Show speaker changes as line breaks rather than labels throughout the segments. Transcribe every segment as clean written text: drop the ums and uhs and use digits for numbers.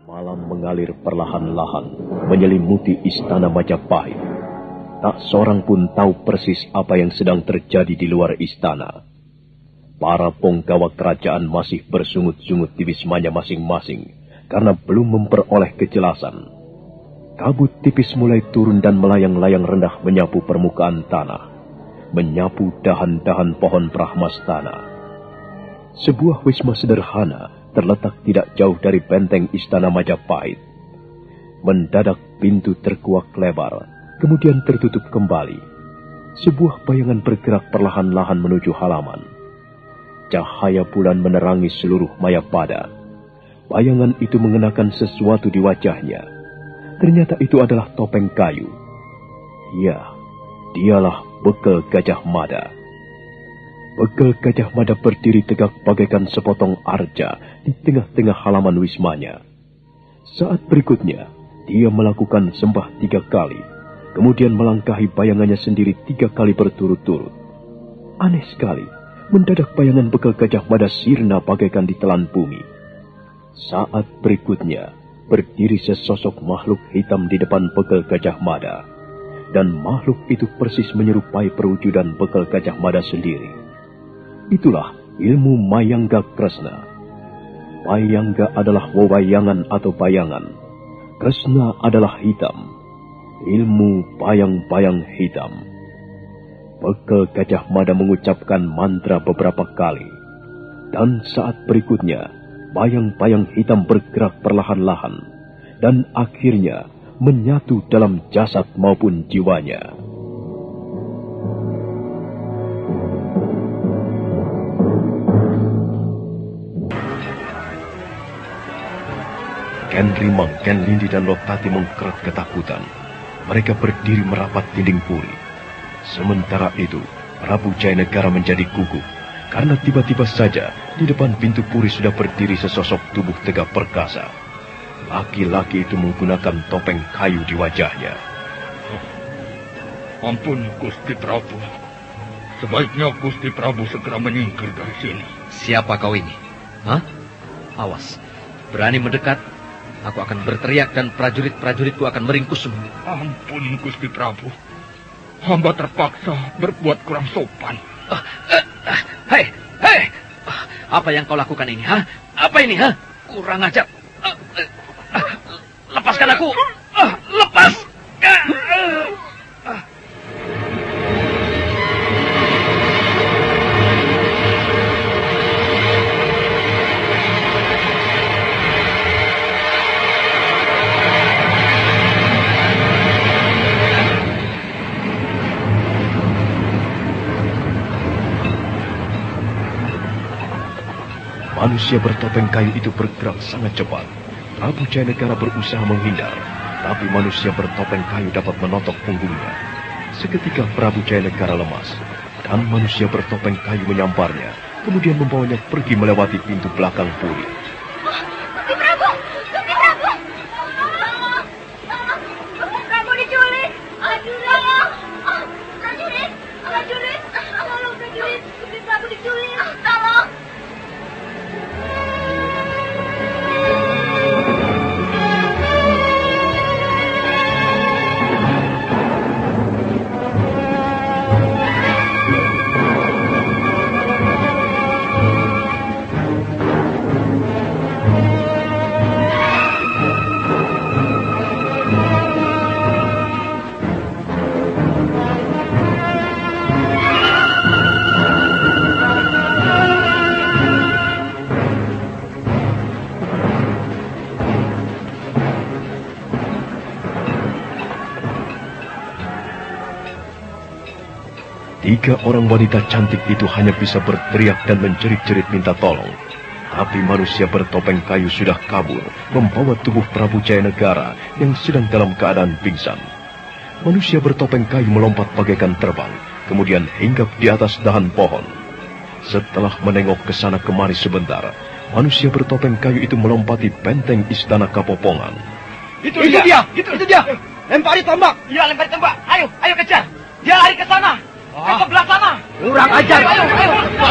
Malam mengalir perlahan-lahan, menyelimuti istana Majapahit. Tak seorang pun tahu persis apa yang sedang terjadi di luar istana. Para punggawa kerajaan masih bersungut-sungut di wismanya masing-masing, karena belum memperoleh kejelasan. Kabut tipis mulai turun dan melayang-layang rendah menyapu permukaan tanah, menyapu dahan-dahan pohon brahmastana. Sebuah wisma sederhana terletak tidak jauh dari benteng istana Majapahit. Mendadak pintu terkuak lebar, kemudian tertutup kembali. Sebuah bayangan bergerak perlahan-lahan menuju halaman. Cahaya bulan menerangi seluruh Mayapada. Bayangan itu mengenakan sesuatu di wajahnya. Ternyata itu adalah topeng kayu. Ya, dialah Bekel Gajah Mada. Bekel Gajah Mada berdiri tegak bagaikan sepotong arja di tengah-tengah halaman wismanya. Saat berikutnya, dia melakukan sembah 3 kali, kemudian melangkahi bayangannya sendiri 3 kali berturut-turut. Aneh sekali, mendadak bayangan Bekel Gajah Mada sirna bagaikan ditelan bumi. Saat berikutnya, berdiri sesosok makhluk hitam di depan Bekel Gajah Mada, dan makhluk itu persis menyerupai perwujudan Bekel Gajah Mada sendiri. Itulah ilmu Mayangga Kresna. Mayangga adalah wewayangan atau bayangan. Kresna adalah hitam. Ilmu bayang-bayang hitam. Bekel Gajah Mada mengucapkan mantra beberapa kali. Dan saat berikutnya, bayang-bayang hitam bergerak perlahan-lahan. Dan akhirnya menyatu dalam jasad maupun jiwanya. Ken Rimang, Ken Lindi, dan Lotati mengkerat ketakutan. Mereka berdiri merapat dinding puri. Sementara itu, Prabu Jayanegara menjadi gugup, karena tiba-tiba saja di depan pintu puri sudah berdiri sesosok tubuh tegap perkasa. Laki-laki itu menggunakan topeng kayu di wajahnya.
Ampun, Gusti Prabu. Sebaiknya Gusti Prabu segera menyingkir dari sini.
Siapa kau ini? Hah? Awas, berani mendekat, aku akan berteriak dan prajurit-prajuritku akan meringkusmu.
Ampun, Gusti Prabu. Hamba terpaksa berbuat kurang sopan.
Hei! Apa yang kau lakukan ini, ha? Apa ini, ha? Kurang ajar. Lepaskan aku! Lepas!
Manusia bertopeng kayu itu bergerak sangat cepat. Prabu Jayanegara berusaha menghindar, tapi manusia bertopeng kayu dapat menotok punggungnya. Seketika Prabu Jayanegara lemas, dan manusia bertopeng kayu menyamparnya, kemudian membawanya pergi melewati pintu belakang puri.
Gusti Prabu! Gusti Prabu! Tolong! Gusti Prabu diculik! Aduh, tolong! Prajurit! Prajurit! Tolong, prajurit! Gusti Prabu diculik! Tolong!
Tiga orang wanita cantik itu hanya bisa berteriak dan menjerit-jerit minta tolong. Tapi manusia bertopeng kayu sudah kabur, membawa tubuh Prabu Jayanegara yang sedang dalam keadaan pingsan. Manusia bertopeng kayu melompat bagaikan terbang, kemudian hinggap di atas dahan pohon. Setelah menengok ke sana kemari sebentar, manusia bertopeng kayu itu melompati benteng istana Kapopongan.
Itu dia! Lempari tombak! Iya, lempari tombak! Ayo kejar! Dia lari ke sana! Ke sebelah sana!
Kurang ajar!
Ayo, cepat!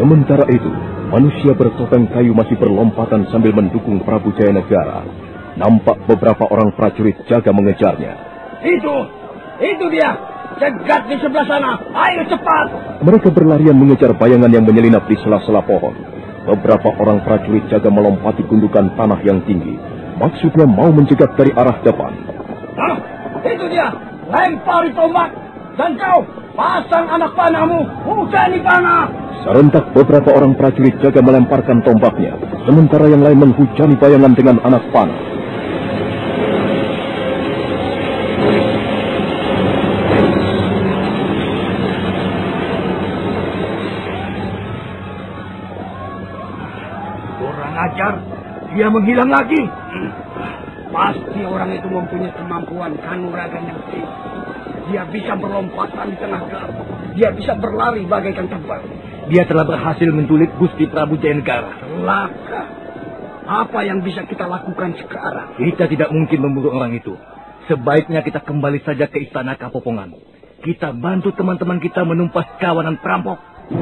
Sementara itu, manusia bertopeng kayu masih berlompatan sambil mendukung Prabu Jayanegara. Nampak beberapa orang prajurit jaga mengejarnya.
Itu dia. Cegat di sebelah sana. Ayo cepat.
Mereka berlarian mengejar bayangan yang menyelinap di sela-sela pohon. Beberapa orang prajurit jaga melompati gundukan tanah yang tinggi. Maksudnya mau mencegat dari arah depan.
Itu dia. Lempari tombak. Dan kau, pasang anak panahmu. Hujani panah.
Serentak beberapa orang prajurit jaga melemparkan tombaknya. Sementara yang lain menghujani bayangan dengan anak panah.
Dia menghilang lagi. Pasti orang itu mempunyai kemampuan kanuragan yang tinggi. Dia bisa berlompatan di tengah gelap. Dia bisa berlari bagaikan terbang.
Dia telah berhasil menculik Gusti Prabu Jayanegara.
Celaka. Apa yang bisa kita lakukan sekarang?
Kita tidak mungkin memburu orang itu. Sebaiknya kita kembali saja ke istana Kapopongan. Kita bantu teman-teman kita menumpas kawanan perampok.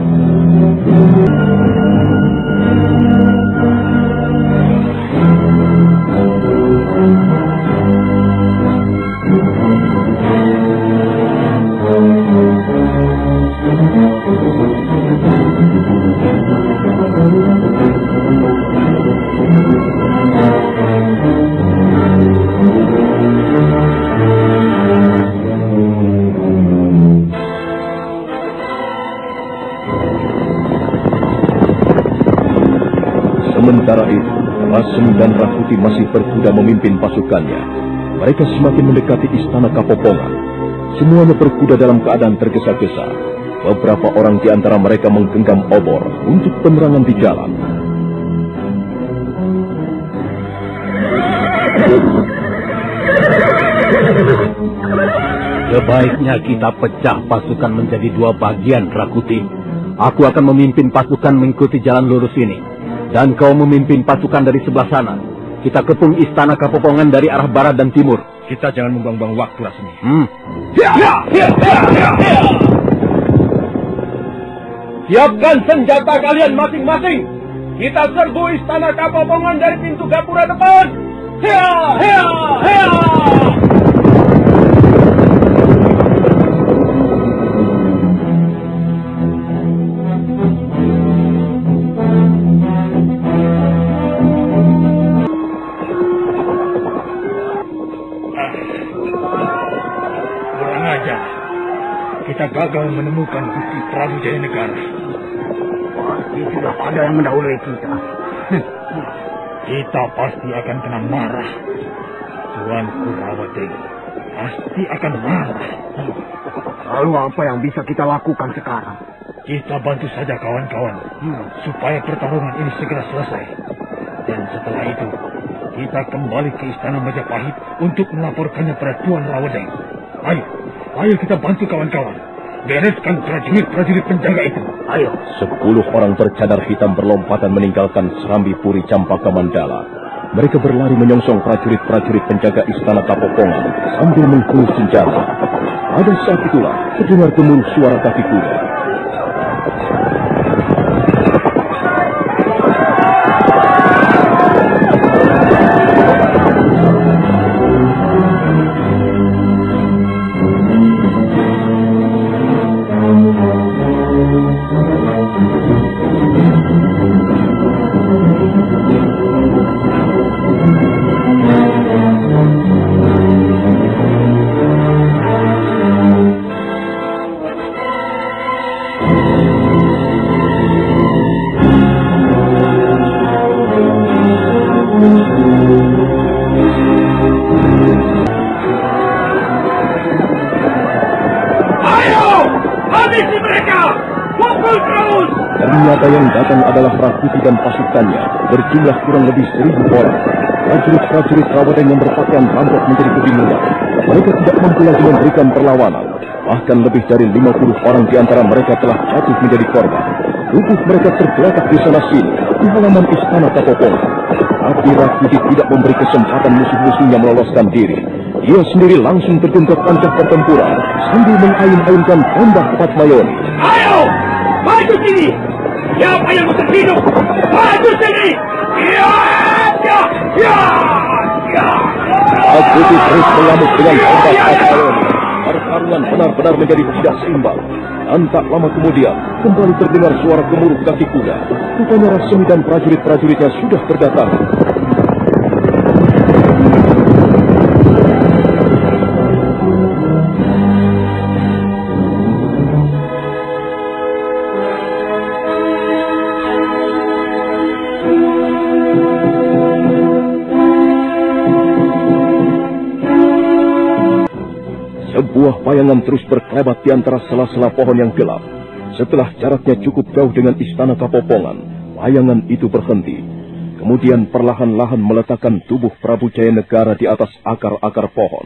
Sementara itu, Rasem dan Rakuti masih berkuda memimpin pasukannya. Mereka semakin mendekati istana Kapopongan. Semuanya berkuda dalam keadaan tergesa-gesa. Beberapa orang di antara mereka menggenggam obor untuk penerangan di jalan.
Sebaiknya kita pecah pasukan menjadi 2 bagian, Rakuti. Aku akan memimpin pasukan mengikuti jalan lurus ini. Dan kau memimpin pasukan dari sebelah sana. Kita kepung istana Kapopongan dari arah barat dan timur.
Kita jangan membuang-buang waktu, Rasmi.
Siapkan senjata kalian masing-masing. Kita serbu istana Kapopongan dari pintu gapura depan.
Kita gagal menemukan Gusti Prabu Jayanegara.
Pasti sudah ada yang mendahului kita.
Kita pasti akan kena marah. Tuan Kurawateng pasti akan marah.
Lalu apa yang bisa kita lakukan sekarang?
Kita bantu saja kawan-kawan supaya pertarungan ini segera selesai. Dan setelah itu kita kembali ke istana Majapahit untuk melaporkannya pada Tuan Rawedeng. Ayo kita bantu kawan-kawan. Bereskan prajurit-prajurit penjaga itu.
Ayo.
10 orang bercadar hitam berlompatan meninggalkan Serambi Puri Campaka Mandala. Mereka berlari menyongsong prajurit-prajurit penjaga istana Kapopongan sambil menghunus senjata. Pada saat itulah terdengar gemuruh suara kaki kuda. Ternyata yang datang adalah Rakuti dan pasukannya, berjumlah kurang lebih 1000 orang. Prajurit-prajurit Rawedeng yang berpakaian rampok menjadi kebingungan. Mereka tidak mampu lagi memberikan perlawanan. Bahkan lebih dari 50 orang di antara mereka telah jatuh menjadi korban. Tubuh mereka tergeletak di sana sini, di halaman istana Kapopongan. Tapi Rakuti tidak memberi kesempatan musuh-musuhnya meloloskan diri. Dia sendiri langsung terjun ke kancah pertempuran sambil mengayun-ayunkan tombak Patmayoni.
Ayo, maju sini.
Siapa yang mau hidup? Maju sini! Ya! Ya! Ya! Ya!
Rakuti terus mengamuk dengan tombak Apollon. Pertarungan benar-benar menjadi tidak seimbang. Dan tak lama kemudian, kembali terdengar suara gemuruh kaki kuda. Rupanya Rasemi dan prajurit-prajuritnya sudah berdatangan. Sebuah bayangan terus berkelebat di antara sela-sela pohon yang gelap. Setelah jaraknya cukup jauh dengan istana Kapopongan, bayangan itu berhenti. Kemudian perlahan-lahan meletakkan tubuh Prabu Jayanegara di atas akar-akar pohon.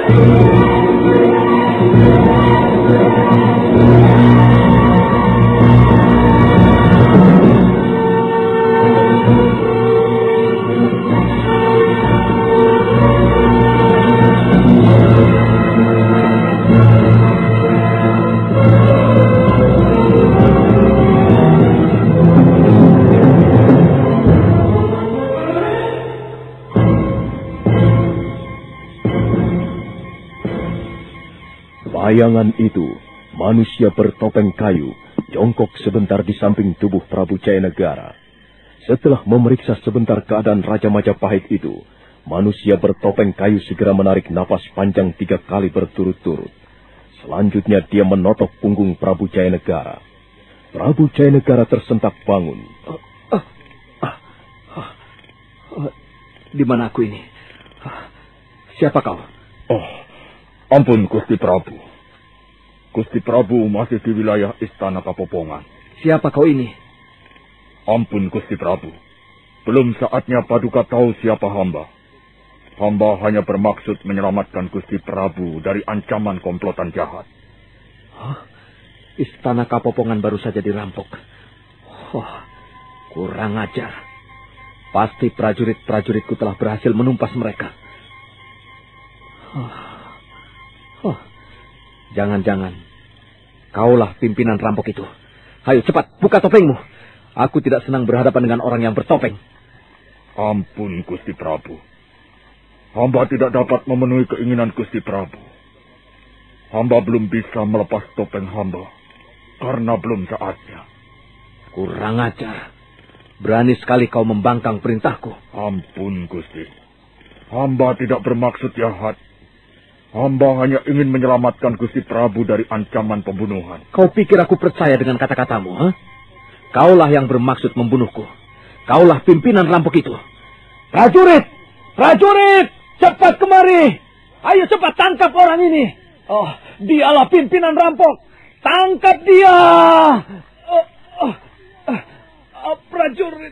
Bayangan itu, manusia bertopeng kayu, jongkok sebentar di samping tubuh Prabu Jayanegara. Setelah memeriksa sebentar keadaan Raja Majapahit itu, manusia bertopeng kayu segera menarik napas panjang 3 kali berturut-turut. Selanjutnya dia menotok punggung Prabu Jayanegara. Prabu Jayanegara tersentak bangun.
Di mana aku ini? Siapa kau?
Oh, ampun Gusti Prabu. Gusti Prabu masih di wilayah istana Kapopongan.
Siapa kau ini?
Ampun Gusti Prabu. Belum saatnya Paduka tahu siapa hamba. Hamba hanya bermaksud menyelamatkan Gusti Prabu dari ancaman komplotan jahat.
Hah? Istana Kapopongan baru saja dirampok. Kurang ajar. Pasti prajurit-prajuritku telah berhasil menumpas mereka. Jangan-jangan kaulah pimpinan rampok itu. Ayo cepat, buka topengmu. Aku tidak senang berhadapan dengan orang yang bertopeng.
Ampun Gusti Prabu. Hamba tidak dapat memenuhi keinginan Gusti Prabu. Hamba belum bisa melepas topeng hamba karena belum saatnya.
Kurang ajar. Berani sekali kau membangkang perintahku.
Ampun Gusti. Hamba tidak bermaksud jahat. Hamba hanya ingin menyelamatkan Gusti Prabu dari ancaman pembunuhan.
Kau pikir aku percaya dengan kata-katamu, ha? Kaulah yang bermaksud membunuhku. Kaulah pimpinan rampok itu. Prajurit! Prajurit! Cepat kemari! Ayo cepat tangkap orang ini. Oh, dialah pimpinan rampok. Tangkap dia! Prajurit!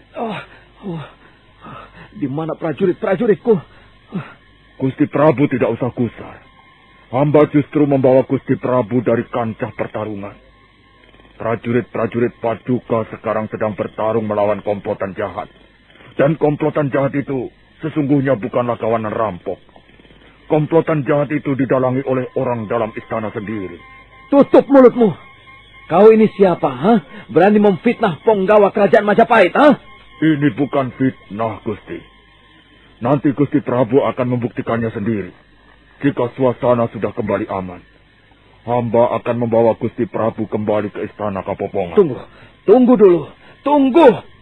Di mana prajurit-prajuritku?
Gusti Prabu tidak usah gusar. Hamba justru membawa Gusti Prabu dari kancah pertarungan. Prajurit-prajurit Paduka sekarang sedang bertarung melawan komplotan jahat. Dan komplotan jahat itu sesungguhnya bukanlah kawanan rampok. Komplotan jahat itu didalangi oleh orang dalam istana sendiri.
Tutup mulutmu. Kau ini siapa, ha? Berani memfitnah penggawa kerajaan Majapahit, ha?
Ini bukan fitnah, Gusti. Nanti Gusti Prabu akan membuktikannya sendiri. Jika suasana sudah kembali aman, hamba akan membawa Gusti Prabu kembali ke istana Kapopongan.
Tunggu dulu. Tunggu.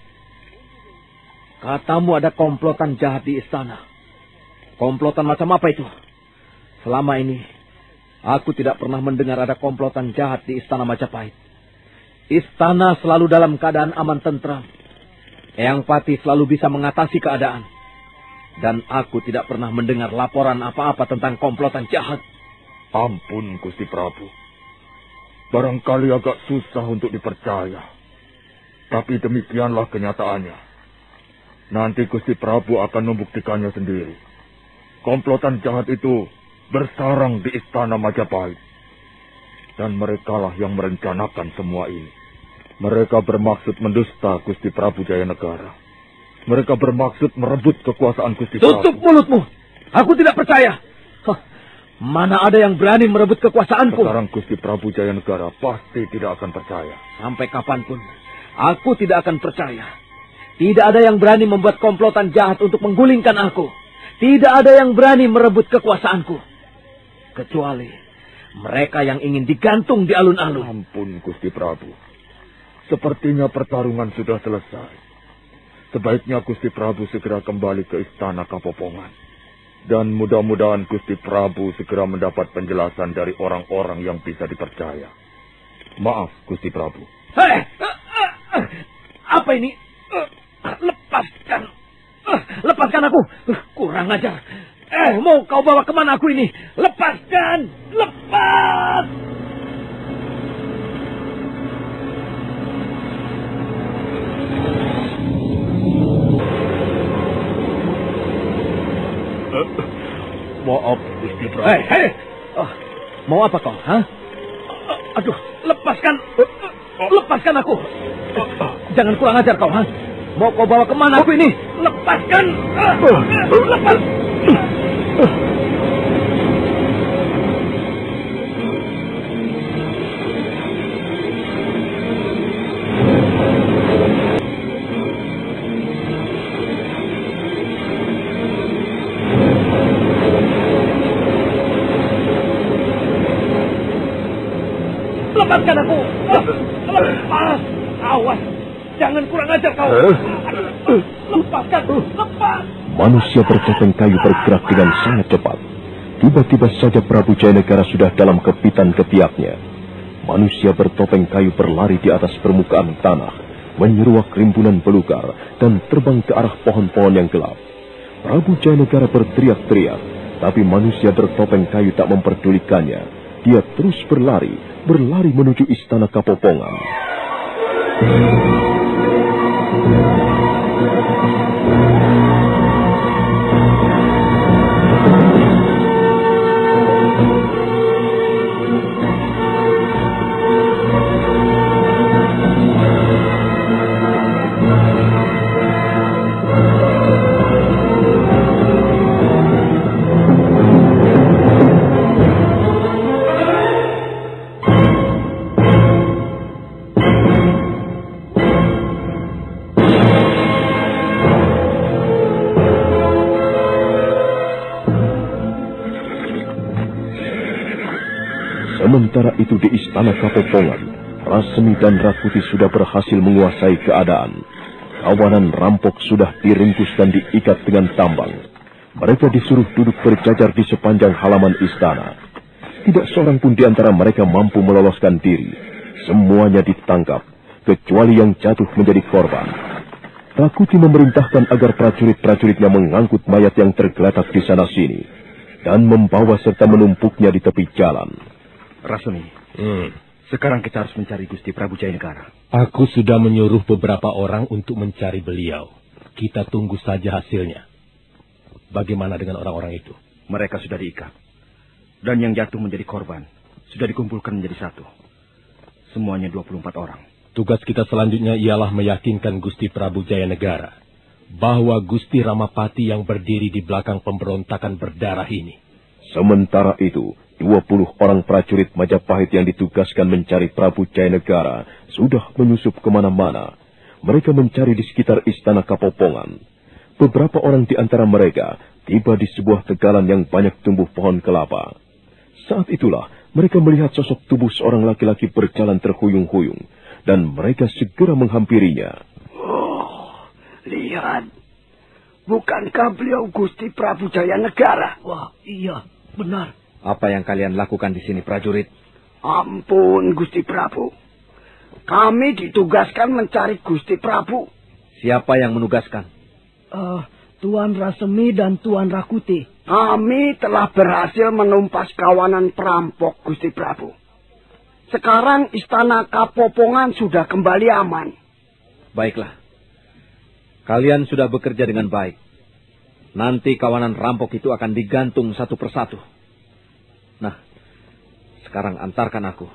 Katamu ada komplotan jahat di istana. Komplotan macam apa itu? Selama ini, aku tidak pernah mendengar ada komplotan jahat di istana Majapahit. Istana selalu dalam keadaan aman tentram. Eyang Pati selalu bisa mengatasi keadaan. Dan aku tidak pernah mendengar laporan apa-apa tentang komplotan jahat.
Ampun, Gusti Prabu. Barangkali agak susah untuk dipercaya. Tapi demikianlah kenyataannya. Nanti Gusti Prabu akan membuktikannya sendiri. Komplotan jahat itu bersarang di istana Majapahit. Dan merekalah yang merencanakan semua ini. Mereka bermaksud mendusta Gusti Prabu Jayanegara. Mereka bermaksud merebut kekuasaan Gusti Prabu.
Tutup mulutmu. Aku tidak percaya. Mana ada yang berani merebut kekuasaanku?
Sekarang Gusti Prabu Jayanegara pasti tidak akan percaya.
Sampai kapanpun, Aku tidak akan percaya. Tidak ada yang berani membuat komplotan jahat untuk menggulingkan aku. Tidak ada yang berani merebut kekuasaanku. Kecuali mereka yang ingin digantung di alun-alun.
Ampun, Gusti Prabu. Sepertinya pertarungan sudah selesai. Sebaiknya Gusti Prabu segera kembali ke istana Kapopongan. Dan mudah-mudahan Gusti Prabu segera mendapat penjelasan dari orang-orang yang bisa dipercaya. Maaf, Gusti Prabu.
Hei! Apa ini? Lepaskan. Lepaskan aku. Kurang ajar. Mau kau bawa kemana aku ini? Lepaskan. Lepas.
Maaf, Gusti Prabu.
Hei. Mau apa kau? Aduh, lepaskan. Lepaskan aku. Jangan kurang ajar kau. Mau kau bawa kemana aku ini? Lepaskan. Lepas. Lepaskan aku. Lepas. Awas. Jangan kurang ajar kau. Lepaskan. Lepas.
Manusia bertopeng kayu bergerak dengan sangat cepat. Tiba-tiba saja Prabu Jayanegara sudah dalam kepitan ketiaknya. Manusia bertopeng kayu berlari di atas permukaan tanah, menyeruak rimbunan belukar, dan terbang ke arah pohon-pohon yang gelap. Prabu Jayanegara berteriak-teriak, tapi manusia bertopeng kayu tak memperdulikannya. Dia terus berlari menuju istana Kapopongan. Sementara itu di istana Kapopongan, Rasmi dan Rakuti sudah berhasil menguasai keadaan. Kawanan rampok sudah diringkus dan diikat dengan tambang. Mereka disuruh duduk berjajar di sepanjang halaman istana. Tidak seorang pun di antara mereka mampu meloloskan diri. Semuanya ditangkap, kecuali yang jatuh menjadi korban. Rakuti memerintahkan agar prajurit-prajuritnya mengangkut mayat yang tergeletak di sana-sini dan membawa serta menumpuknya di tepi jalan.
Rasmi, sekarang kita harus mencari Gusti Prabu Jayanegara.
Aku sudah menyuruh beberapa orang untuk mencari beliau. Kita tunggu saja hasilnya. Bagaimana dengan orang-orang itu?
Mereka sudah diikat. Dan yang jatuh menjadi korban sudah dikumpulkan menjadi satu. Semuanya 24 orang.
Tugas kita selanjutnya ialah meyakinkan Gusti Prabu Jayanegara bahwa Gusti Ramapati yang berdiri di belakang pemberontakan berdarah ini.
Sementara itu, 20 orang prajurit Majapahit yang ditugaskan mencari Prabu Jayanegara sudah menyusup kemana-mana. Mereka mencari di sekitar istana Kapopongan. Beberapa orang di antara mereka tiba di sebuah tegalan yang banyak tumbuh pohon kelapa. Saat itulah mereka melihat sosok tubuh seorang laki-laki berjalan terhuyung-huyung, dan mereka segera menghampirinya.
Oh, lihat. Bukankah beliau Gusti Prabu Jayanegara?
Wah, iya, benar.
Apa yang kalian lakukan di sini, prajurit?
Ampun, Gusti Prabu. Kami ditugaskan mencari Gusti Prabu.
Siapa yang menugaskan?
Tuan Rasmi dan Tuan Rakuti.
Kami telah berhasil menumpas kawanan perampok, Gusti Prabu. Sekarang istana Kapopongan sudah kembali aman.
Baiklah. Kalian sudah bekerja dengan baik. Nanti kawanan rampok itu akan digantung satu persatu. Nah, sekarang antarkan aku.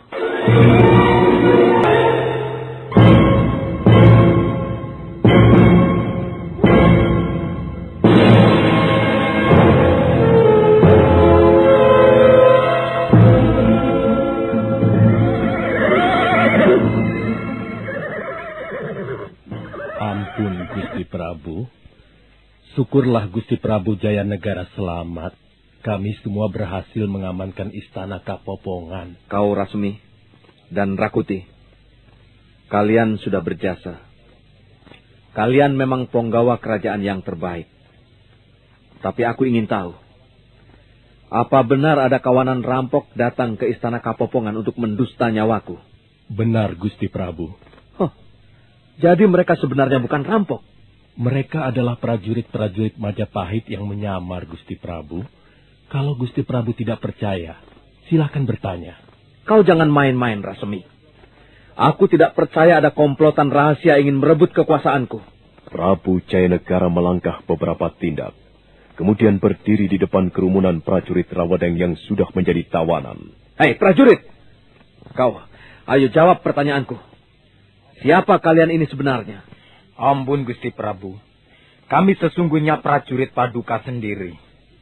Prabu. Syukurlah Gusti Prabu Jayanegara selamat. Kami semua berhasil mengamankan istana Kapopongan.
Kau Rasmi dan Rakuti, kalian sudah berjasa. Kalian memang penggawa kerajaan yang terbaik. Tapi aku ingin tahu, apa benar ada kawanan rampok datang ke istana Kapopongan untuk mendusta nyawaku?
Benar, Gusti Prabu.
Jadi mereka sebenarnya bukan rampok.
Mereka adalah prajurit-prajurit Majapahit yang menyamar, Gusti Prabu. Kalau Gusti Prabu tidak percaya, silakan bertanya.
Kau jangan main-main, Rasmi. Aku tidak percaya ada komplotan rahasia ingin merebut kekuasaanku.
Prabu Jayanegara melangkah beberapa tindak, kemudian berdiri di depan kerumunan prajurit Rawadeng yang sudah menjadi tawanan.
Hei, prajurit! Kau, ayo jawab pertanyaanku. Siapa kalian ini sebenarnya?
Ampun, Gusti Prabu. Kami sesungguhnya prajurit Paduka sendiri.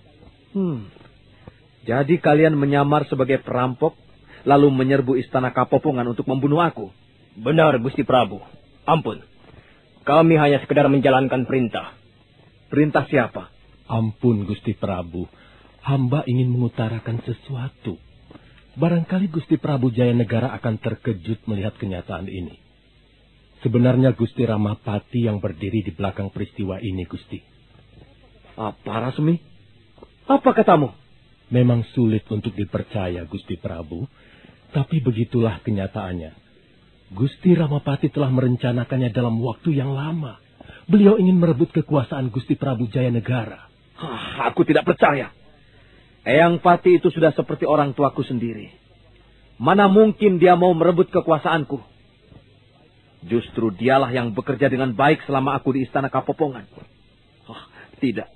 Jadi kalian menyamar sebagai perampok, lalu menyerbu istana Kapopongan untuk membunuh aku?
Benar, Gusti Prabu. Ampun. Kami hanya sekedar menjalankan perintah.
Perintah siapa?
Ampun, Gusti Prabu. Hamba ingin mengutarakan sesuatu. Barangkali Gusti Prabu Jayanegara akan terkejut melihat kenyataan ini. Sebenarnya Gusti Ramapati yang berdiri di belakang peristiwa ini, Gusti.
Apa, Rasmi? Apa katamu?
Memang sulit untuk dipercaya, Gusti Prabu. Tapi begitulah kenyataannya. Gusti Ramapati telah merencanakannya dalam waktu yang lama. Beliau ingin merebut kekuasaan Gusti Prabu Jayanegara.
Aku tidak percaya. Eyang Pati itu sudah seperti orang tuaku sendiri. Mana mungkin dia mau merebut kekuasaanku? Justru dialah yang bekerja dengan baik selama aku di istana Kapopongan. Tidak.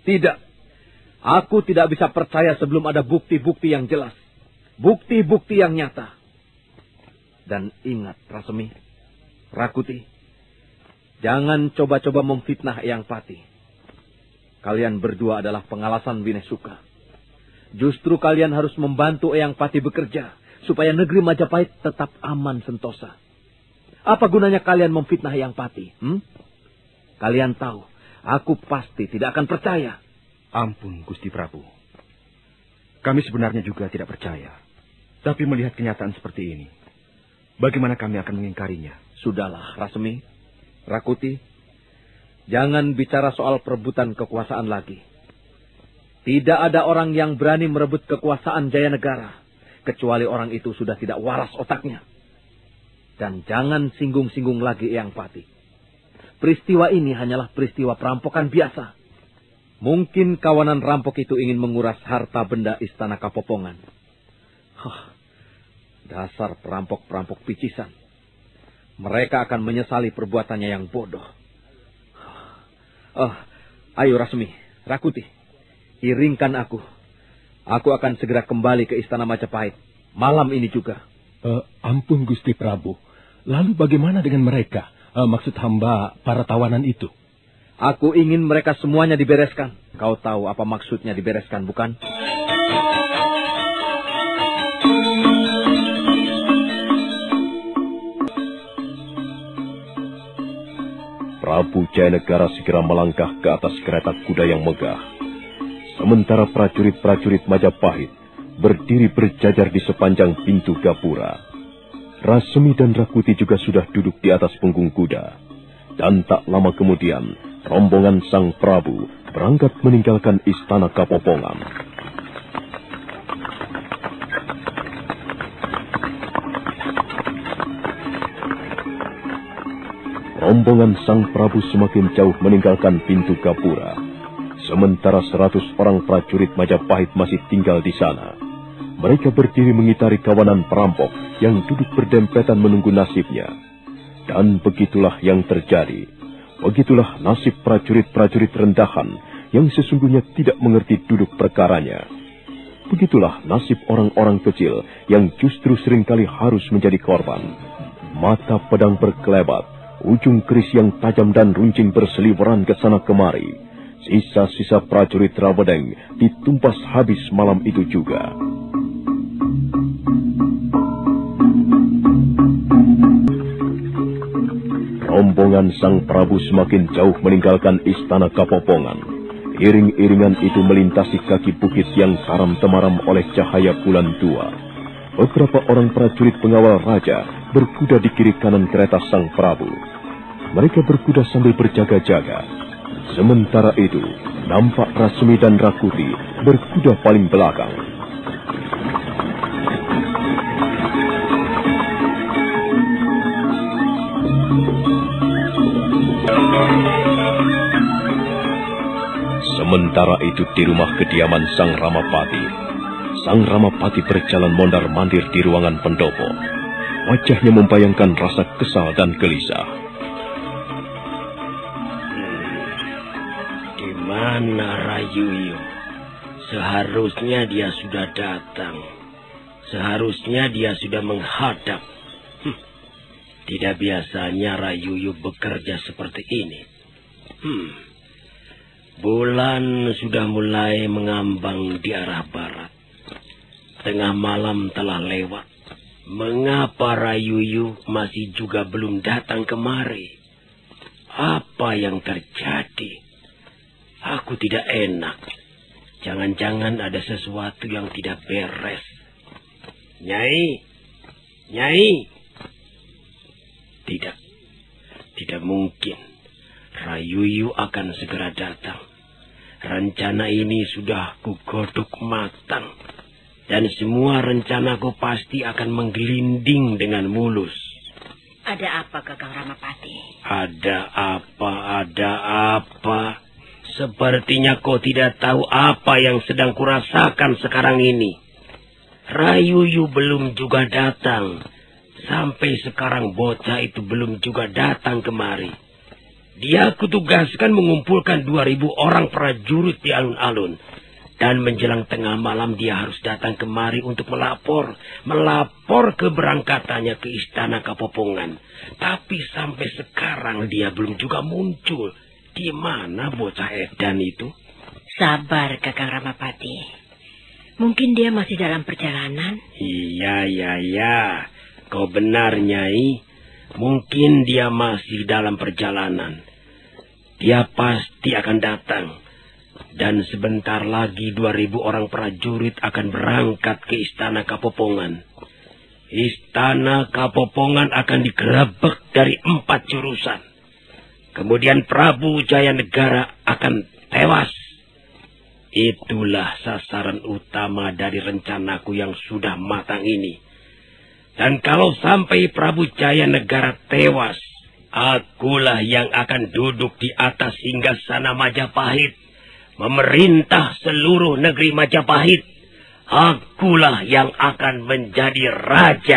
Aku tidak bisa percaya sebelum ada bukti-bukti yang jelas. Bukti-bukti yang nyata. Dan ingat, Rasmi, Rakuti, jangan coba-coba memfitnah Eyang Pati. Kalian berdua adalah pengalasan Winesuka. Justru kalian harus membantu Eyang Pati bekerja, supaya negeri Majapahit tetap aman sentosa. Apa gunanya kalian memfitnah Eyang Pati? Kalian tahu, aku pasti tidak akan percaya.
Ampun, Gusti Prabu. Kami sebenarnya juga tidak percaya. Tapi melihat kenyataan seperti ini, bagaimana kami akan mengingkarinya?
Sudahlah, Rasmi, Rakuti. Jangan bicara soal perebutan kekuasaan lagi. Tidak ada orang yang berani merebut kekuasaan Jayanegara, kecuali orang itu sudah tidak waras otaknya. Dan jangan singgung-singgung lagi Eyang Pati. Peristiwa ini hanyalah peristiwa perampokan biasa. Mungkin kawanan rampok itu ingin menguras harta benda istana Kapopongan. Dasar perampok-perampok picisan. Mereka akan menyesali perbuatannya yang bodoh. Ayo Rasmi, Rakuti, iringkan aku. Aku akan segera kembali ke istana Majapahit. Malam ini juga.
Ampun, Gusti Prabu. Lalu bagaimana dengan mereka? Maksud hamba para tawanan itu.
Aku ingin mereka semuanya dibereskan. Kau tahu apa maksudnya dibereskan, bukan?
Prabu Jayanegara segera melangkah ke atas kereta kuda yang megah. Sementara prajurit-prajurit Majapahit berdiri berjajar di sepanjang pintu gapura. Rasmi dan Rakuti juga sudah duduk di atas punggung kuda. Dan tak lama kemudian, rombongan Sang Prabu berangkat meninggalkan istana Kapopongan. Rombongan Sang Prabu semakin jauh meninggalkan pintu gapura. Sementara 100 orang prajurit Majapahit masih tinggal di sana. Mereka berdiri mengitari kawanan perampok yang duduk berdempetan menunggu nasibnya. Dan begitulah yang terjadi. Begitulah nasib prajurit-prajurit rendahan yang sesungguhnya tidak mengerti duduk perkaranya. Begitulah nasib orang-orang kecil yang justru seringkali harus menjadi korban. Mata pedang berkelebat, ujung keris yang tajam dan runcing berseliweran ke sana kemari. Sisa-sisa prajurit Rawadeng ditumpas habis malam itu juga. rombongan Sang Prabu semakin jauh meninggalkan istana Kapopongan, iring-iringan itu melintasi kaki bukit yang karam temaram oleh cahaya bulan tua. Beberapa orang prajurit pengawal raja berkuda di kiri kanan kereta Sang Prabu. Mereka berkuda sambil berjaga-jaga. Sementara itu, nampak Rasmi dan Rakuti berkuda paling belakang. Sementara itu di rumah kediaman Sang Ramapati berjalan mondar-mandir di ruangan pendopo. Wajahnya membayangkan rasa kesal dan gelisah.
Di mana Rayuyu? Seharusnya dia sudah datang. Seharusnya dia sudah menghadap. Tidak biasanya Rayuyu bekerja seperti ini. Bulan sudah mulai mengambang di arah barat. Tengah malam telah lewat. Mengapa Rayuyu masih juga belum datang kemari? Apa yang terjadi? Aku tidak enak. Jangan-jangan ada sesuatu yang tidak beres. Nyai. Tidak mungkin. Rayuyu akan segera datang. Rencana ini sudah kugodok matang. Dan semua rencanaku pasti akan menggelinding dengan mulus.
Ada apa, Kakang Ramapati?
Ada apa? Sepertinya kau tidak tahu apa yang sedang kurasakan sekarang ini. Rayuyu belum juga datang. Sampai sekarang bocah itu belum juga datang kemari. Dia kutugaskan mengumpulkan 2.000 orang prajurit di alun-alun. Dan menjelang tengah malam dia harus datang kemari untuk melapor keberangkatannya ke istana Kapopongan. Tapi sampai sekarang dia belum juga muncul. Di mana bocah edan itu?
Sabar, Kakang Ramapati. Mungkin dia masih dalam perjalanan.
Iya. Kau benar, Nyai. Mungkin dia masih dalam perjalanan. Dia pasti akan datang. Dan sebentar lagi 2.000 orang prajurit akan berangkat ke istana Kapopongan. Istana Kapopongan akan digerebek dari 4 jurusan. Kemudian Prabu Jayanegara akan tewas. Itulah sasaran utama dari rencanaku yang sudah matang ini. Dan kalau sampai Prabu Jayanegara tewas, akulah yang akan duduk di atas singgasana Majapahit, memerintah seluruh negeri Majapahit. Akulah yang akan menjadi raja.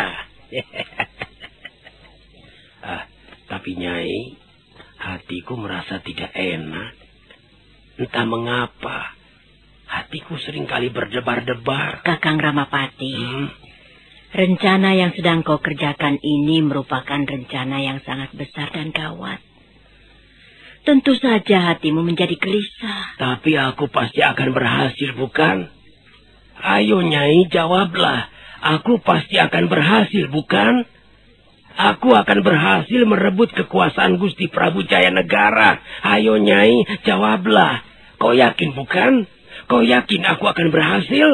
Tapi Nyai, hatiku merasa tidak enak. Entah mengapa, hatiku seringkali berdebar-debar.
Kakang Ramapati, rencana yang sedang kau kerjakan ini merupakan rencana yang sangat besar dan gawat. Tentu saja hatimu menjadi gelisah.
Tapi aku pasti akan berhasil, bukan? Ayo Nyai, jawablah. Aku pasti akan berhasil, bukan? Aku akan berhasil merebut kekuasaan Gusti Prabu Jayanegara. Ayo Nyai, jawablah. Kau yakin, bukan? Kau yakin aku akan berhasil?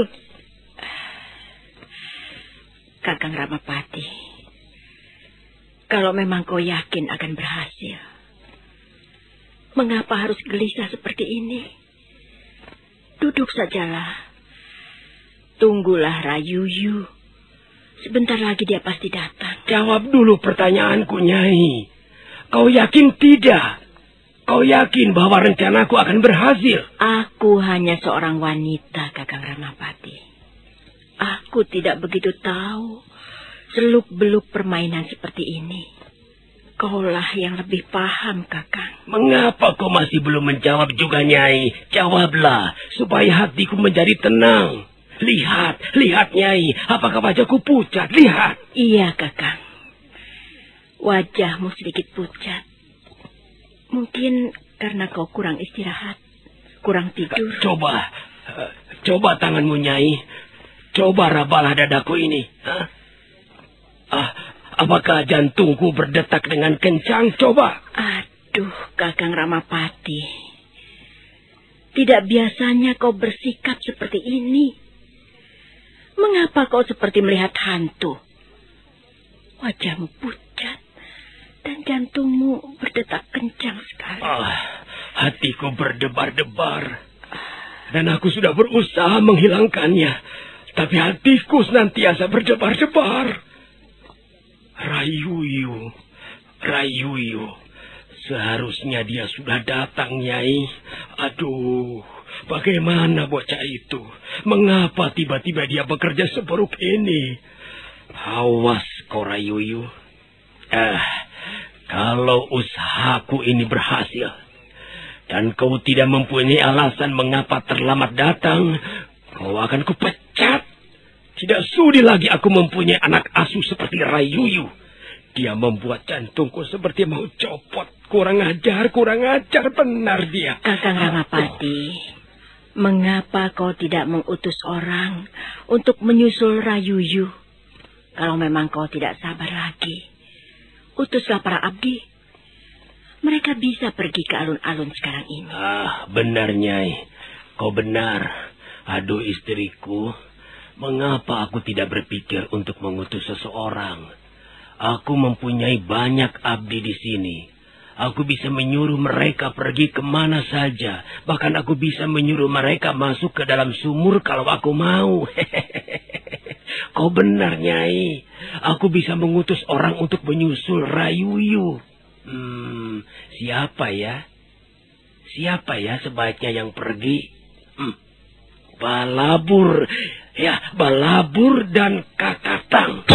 Kakang Ramapati, kalau memang kau yakin akan berhasil, mengapa harus gelisah seperti ini? Duduk sajalah. Tunggulah Rayuyu. Sebentar lagi dia pasti datang.
Jawab dulu pertanyaanku, Nyai. Kau yakin tidak? Kau yakin bahwa rencanaku akan berhasil?
Aku hanya seorang wanita, Kakang Ramapati. Aku tidak begitu tahu seluk-beluk permainan seperti ini. Kaulah yang lebih paham, Kakang.
Mengapa kau masih belum menjawab juga, Nyai? Jawablah, supaya hatiku menjadi tenang. Lihat, Nyai. Apakah wajahku pucat? Lihat.
Iya, Kakang. Wajahmu sedikit pucat. Mungkin karena kau kurang istirahat, kurang tidur.
Coba tanganmu, Nyai. Coba rabalah dadaku ini. Apakah jantungku berdetak dengan kencang? Coba.
Aduh, Kakang Ramapati. Tidak biasanya kau bersikap seperti ini. Mengapa kau seperti melihat hantu? Wajahmu pucat dan jantungmu berdetak kencang sekali.
Hatiku berdebar-debar. Dan aku sudah berusaha menghilangkannya. Tapi hatiku senantiasa berdebar-debar. Rayuyu. Seharusnya dia sudah datang, Nyai. Aduh, bagaimana bocah itu? Mengapa tiba-tiba dia bekerja seburuk ini? Awas kau, Rayuyu. Kalau usahaku ini berhasil, dan kau tidak mempunyai alasan mengapa terlambat datang, kau akan kupecat. Tidak sudi lagi aku mempunyai anak asuh seperti Rayuyu. Dia membuat jantungku seperti mau copot. Kurang ajar benar dia.
Kakang Ramapati, mengapa kau tidak mengutus orang untuk menyusul Rayuyu? Kalau memang kau tidak sabar lagi, utuslah para abdi. Mereka bisa pergi ke alun-alun sekarang ini.
Benar, Nyai. Kau benar. Aduh, istriku. Mengapa aku tidak berpikir untuk mengutus seseorang? Aku mempunyai banyak abdi di sini. Aku bisa menyuruh mereka pergi kemana saja. Bahkan aku bisa menyuruh mereka masuk ke dalam sumur kalau aku mau. Kau benar, Nyai. Aku bisa mengutus orang untuk menyusul Rayuyu. Siapa ya? Siapa ya sebaiknya yang pergi? Balabur. Ya, Balabur dan Kakatang.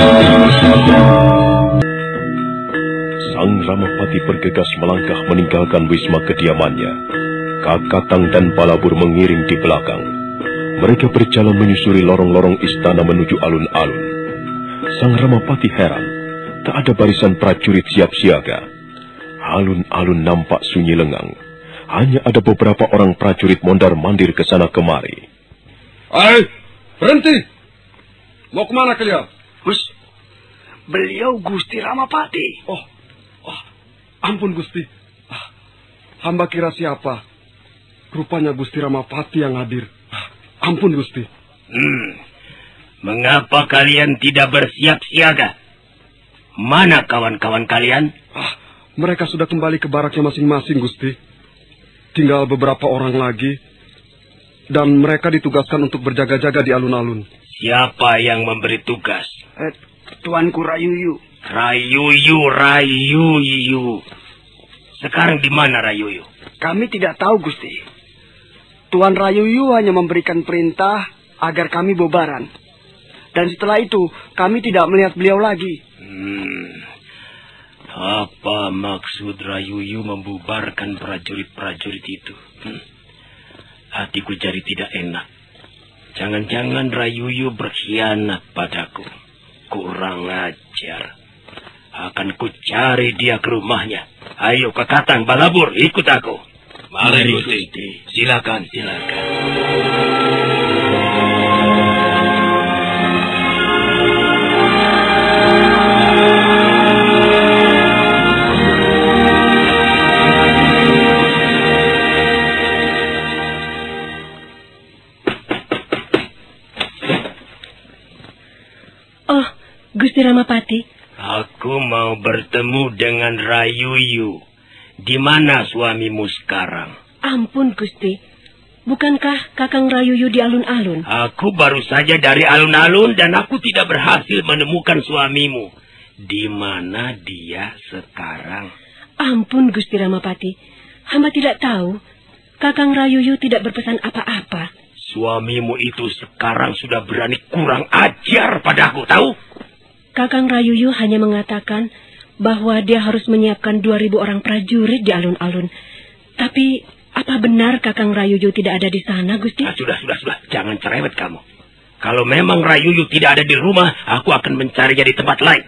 Sang Ramapati bergegas melangkah meninggalkan wisma kediamannya. Kakatang dan Balabur mengiring di belakang. Mereka berjalan menyusuri lorong-lorong istana menuju alun-alun. Sang Ramapati heran, tak ada barisan prajurit siap siaga. Alun-alun nampak sunyi lengang. Hanya ada beberapa orang prajurit mondar-mandir ke sana kemari.
Berhenti! Mau kemana kalian?
Beliau Gusti Ramapati.
Ampun Gusti. Hamba kira siapa? Rupanya Gusti Ramapati yang hadir. Ampun Gusti.
Mengapa kalian tidak bersiap siaga? Mana kawan-kawan kalian?
Mereka sudah kembali ke baraknya masing-masing, Gusti. Tinggal beberapa orang lagi. Dan mereka ditugaskan untuk berjaga-jaga di alun-alun.
Siapa yang memberi tugas?
Tuanku Rayuyu.
Rayuyu. Sekarang di mana Rayuyu?
Kami tidak tahu, Gusti. Tuan Rayuyu hanya memberikan perintah agar kami bubaran. Dan setelah itu, kami tidak melihat beliau lagi.
Apa maksud Rayuyu membubarkan prajurit-prajurit itu? Hatiku jadi tidak enak. Jangan-jangan Rayuyu berkhianat padaku. Kurang ajar. Akan kucari dia ke rumahnya. Ayo Kakatang, Balabur, ikut aku. Mari Gusti. Silakan.
Gusti Ramapati.
Aku mau bertemu dengan Rayuyu. Di mana suamimu sekarang?
Ampun, Gusti. Bukankah Kakang Rayuyu di alun-alun?
Aku baru saja dari alun-alun dan aku tidak berhasil menemukan suamimu. Di mana dia sekarang?
Ampun, Gusti Ramapati. Hamba tidak tahu. Kakang Rayuyu tidak berpesan apa-apa.
Suamimu itu sekarang sudah berani kurang ajar padaku, tahu?
Kakang Rayuyu hanya mengatakan bahwa dia harus menyiapkan 2.000 orang prajurit di alun-alun. Tapi apa benar Kakang Rayuyu tidak ada di sana, Gusti?
Sudah. Jangan cerewet kamu. Kalau memang Rayuyu tidak ada di rumah, aku akan mencarinya di tempat lain.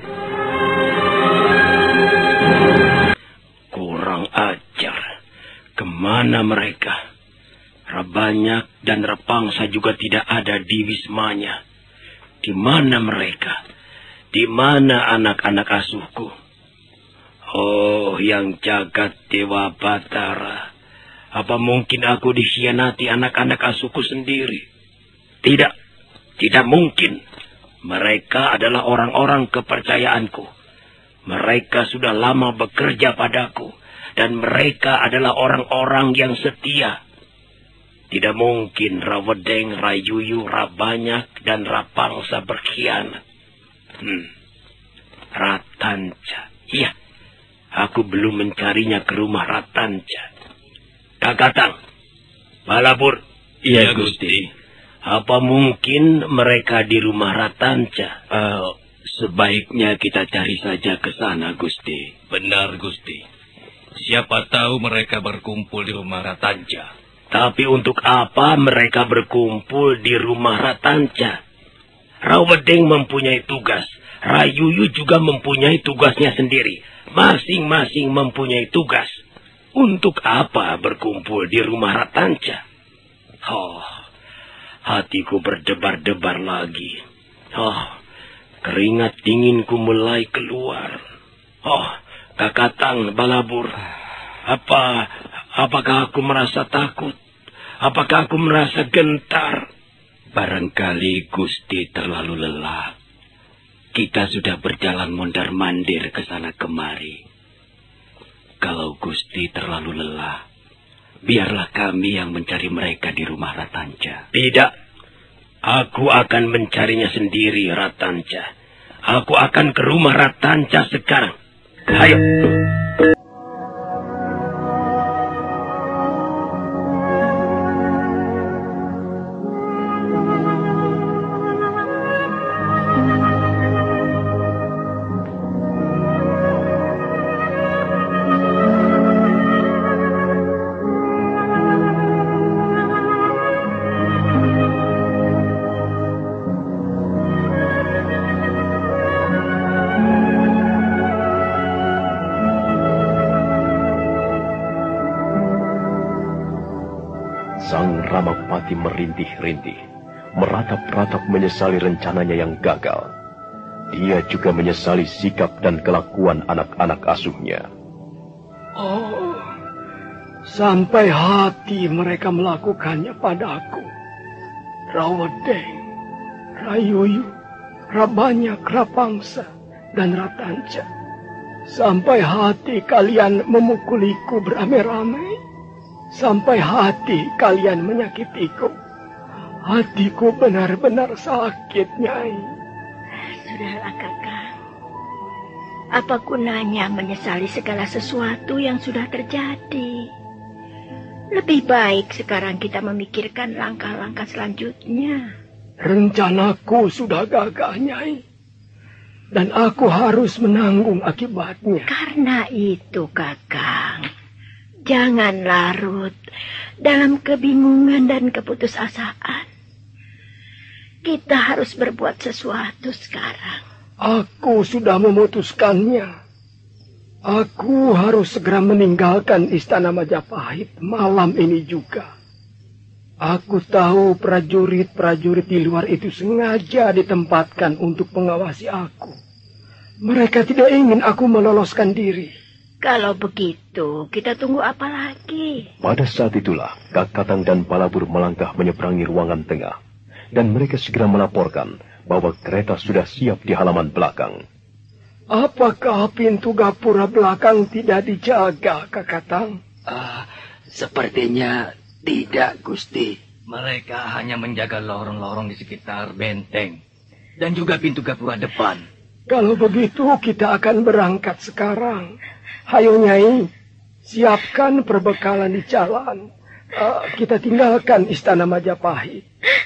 Kurang ajar. Kemana mereka? Rabanyak dan Repangsa juga tidak ada di wismanya. Di mana mereka? Di mana anak-anak asuhku? Oh, yang jagat Dewa Batara. Apa mungkin aku dikhianati anak-anak asuhku sendiri? Tidak, tidak mungkin. Mereka adalah orang-orang kepercayaanku. Mereka sudah lama bekerja padaku. Dan mereka adalah orang-orang yang setia. Tidak mungkin Rawedeng, Rayuyu, Rabanyak, dan Rapangsa berkhianat. Ratanca. Iya, aku belum mencarinya ke rumah Ratanca. Kakatang, Balabur.
Iya, Gusti.
Apa mungkin mereka di rumah Ratanca?
Sebaiknya kita cari saja ke sana, Gusti.
Benar, Gusti. Siapa tahu mereka berkumpul di rumah Ratanca.
Tapi untuk apa mereka berkumpul di rumah Ratanca? Rawedeng mempunyai tugas. Rayuyu juga mempunyai tugasnya sendiri. Masing-masing mempunyai tugas. Untuk apa berkumpul di rumah Ratanca? Oh, hatiku berdebar-debar lagi. Oh, keringat dinginku mulai keluar. Oh, Kakatang, Balabur. Apakah aku merasa takut? Apakah aku merasa gentar?
Barangkali Gusti terlalu lelah. Kita sudah berjalan mondar-mandir ke sana kemari. Kalau Gusti terlalu lelah, biarlah kami yang mencari mereka di rumah Ratanca.
Tidak. Aku akan mencarinya sendiri, Ratanca. Aku akan ke rumah Ratanca sekarang. Ayo.
Sang Ramapati merintih-rintih, meratap-ratap menyesali rencananya yang gagal. Dia juga menyesali sikap dan kelakuan anak-anak asuhnya.
Oh, sampai hati mereka melakukannya padaku. Rawedeng, Rayuyu, Rabanyak, Rapangsa, dan Ratanca. Sampai hati kalian memukuliku beramai-ramai. Sampai hati kalian menyakitiku. Hatiku benar-benar sakit, Nyai.
Sudahlah, Kakang. Apa gunanya menyesali segala sesuatu yang sudah terjadi? Lebih baik sekarang kita memikirkan langkah-langkah selanjutnya.
Rencanaku sudah gagal, Nyai. Dan aku harus menanggung akibatnya.
Karena itu, Kakang, jangan larut dalam kebingungan dan keputusasaan. Kita harus berbuat sesuatu sekarang.
Aku sudah memutuskannya. Aku harus segera meninggalkan Istana Majapahit malam ini juga. Aku tahu prajurit-prajurit di luar itu sengaja ditempatkan untuk mengawasi aku. Mereka tidak ingin aku meloloskan diri.
Kalau begitu, kita tunggu apa lagi?
Pada saat itulah, Kakatang dan Balabur melangkah menyeberangi ruangan tengah. Dan mereka segera melaporkan bahwa kereta sudah siap di halaman belakang.
Apakah pintu gapura belakang tidak dijaga, Kakatang?
Sepertinya tidak, Gusti.
Mereka hanya menjaga lorong-lorong di sekitar benteng. Dan juga pintu gapura depan.
Kalau begitu, kita akan berangkat sekarang. Hayo, Nyai, siapkan perbekalan di jalan. Kita tinggalkan Istana Majapahit.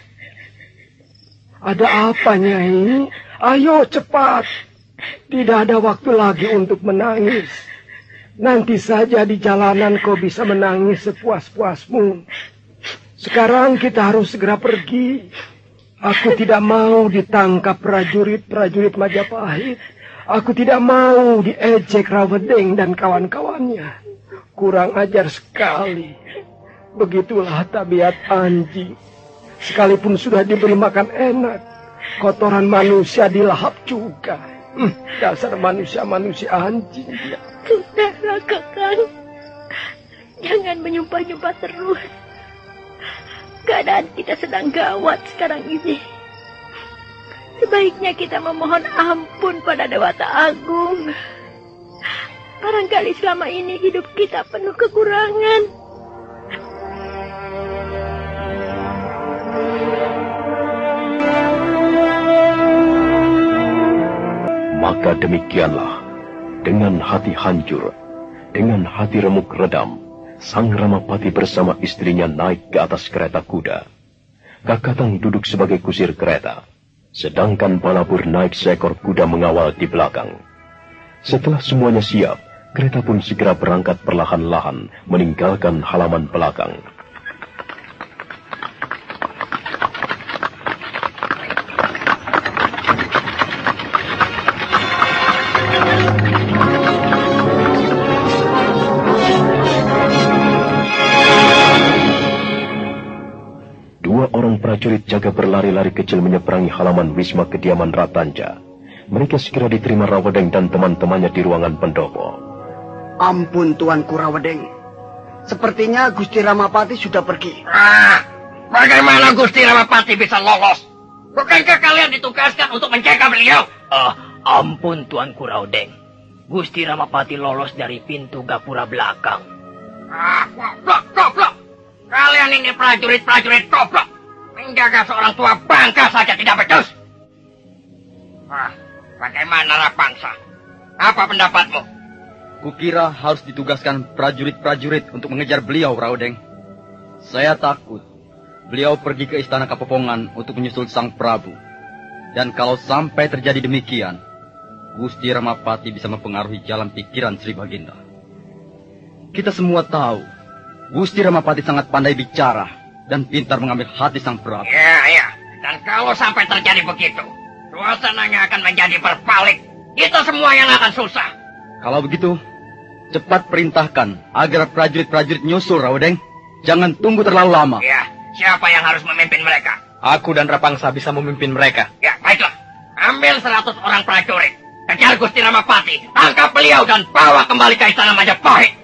Ada apa, Nyai? Ayo cepat. Tidak ada waktu lagi untuk menangis. Nanti saja di jalanan kau bisa menangis sepuas-puasmu. Sekarang kita harus segera pergi. Aku tidak mau ditangkap prajurit-prajurit Majapahit. Aku tidak mau diejek Rawedeng dan kawan-kawannya. Kurang ajar sekali. Begitulah tabiat anjing. Sekalipun sudah diberi makan enak, kotoran manusia dilahap juga. Dasar manusia-manusia anjing.
Sudahlah, Kakang. Jangan menyumpah-nyumpah terus. Keadaan kita sedang gawat sekarang ini. Sebaiknya kita memohon ampun pada Dewata Agung. Barangkali selama ini hidup kita penuh kekurangan.
Maka demikianlah, dengan hati hancur, dengan hati remuk redam, Sang Ramapati bersama istrinya naik ke atas kereta kuda. Kakatang duduk sebagai kusir kereta, sedangkan Balapur naik seekor kuda mengawal di belakang. Setelah semuanya siap, kereta pun segera berangkat perlahan-lahan meninggalkan halaman belakang. Orang prajurit jaga berlari-lari kecil menyeberangi halaman wisma kediaman Ratanja. Mereka segera diterima Rawedeng dan teman-temannya di ruangan pendopo.
Ampun Tuanku Rawedeng. Sepertinya Gusti Ramapati sudah pergi.
Bagaimana Gusti Ramapati bisa lolos? Bukankah kalian ditugaskan untuk menjaga beliau?
Ampun Tuanku Rawedeng. Gusti Ramapati lolos dari pintu gapura belakang.
Goblok! Kalian ini prajurit-prajurit goblok. Menjaga seorang tua bangka saja tidak becus. Bagaimana Rapangsa? Apa pendapatmu?
Kukira harus ditugaskan prajurit-prajurit untuk mengejar beliau, Rawedeng. Saya takut beliau pergi ke istana Kapopongan untuk menyusul Sang Prabu. Dan kalau sampai terjadi demikian, Gusti Ramapati bisa mempengaruhi jalan pikiran Sri Baginda. Kita semua tahu Gusti Ramapati sangat pandai bicara dan pintar mengambil hati Sang Prabu.
Ya. Dan kalau sampai terjadi begitu, suasananya akan menjadi berbalik. Kita semua yang akan susah.
Kalau begitu, cepat perintahkan agar prajurit-prajurit nyusul, Rawedeng. Jangan tunggu terlalu lama.
Ya, siapa yang harus memimpin mereka?
Aku dan Rapangsa bisa memimpin mereka.
Ya, baiklah. Ambil 100 orang prajurit. Kejar Gusti Ramapati, tangkap beliau dan bawa kembali ke istana Majapahit.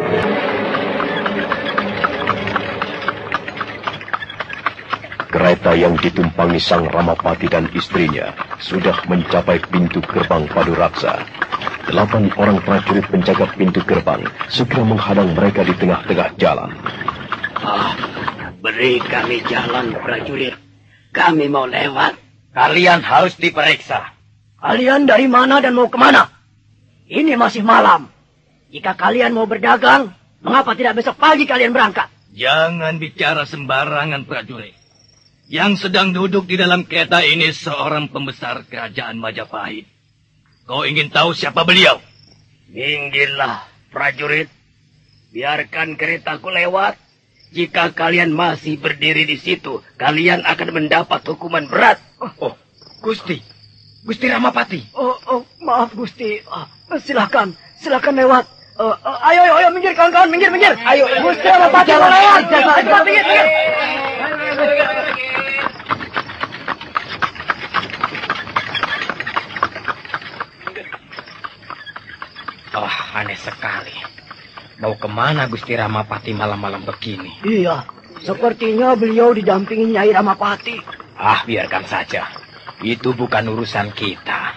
Kereta yang ditumpangi Sang Ramapati dan istrinya sudah mencapai pintu gerbang Paduraksa. 8 orang prajurit penjaga pintu gerbang segera menghadang mereka di tengah-tengah jalan.
Beri kami jalan, prajurit. Kami mau lewat. Kalian harus diperiksa.
Kalian dari mana dan mau kemana? Ini masih malam. Jika kalian mau berdagang, mengapa tidak besok pagi kalian berangkat?
Jangan bicara sembarangan, prajurit. Yang sedang duduk di dalam kereta ini seorang pembesar kerajaan Majapahit. Kau ingin tahu siapa beliau?
Minggirlah, prajurit. Biarkan keretaku lewat. Jika kalian masih berdiri di situ, kalian akan mendapat hukuman berat.
Gusti Ramapati.
Maaf Gusti. Silakan lewat. Ayo, minggir kawan-kawan, minggir. Ayo, Gusti Ramapati mau lewat. Cepat, minggir.
Aneh sekali. Mau kemana Gusti Ramapati malam-malam begini?
Iya, sepertinya beliau didampingi Nyai Ramapati.
Biarkan saja. Itu bukan urusan kita.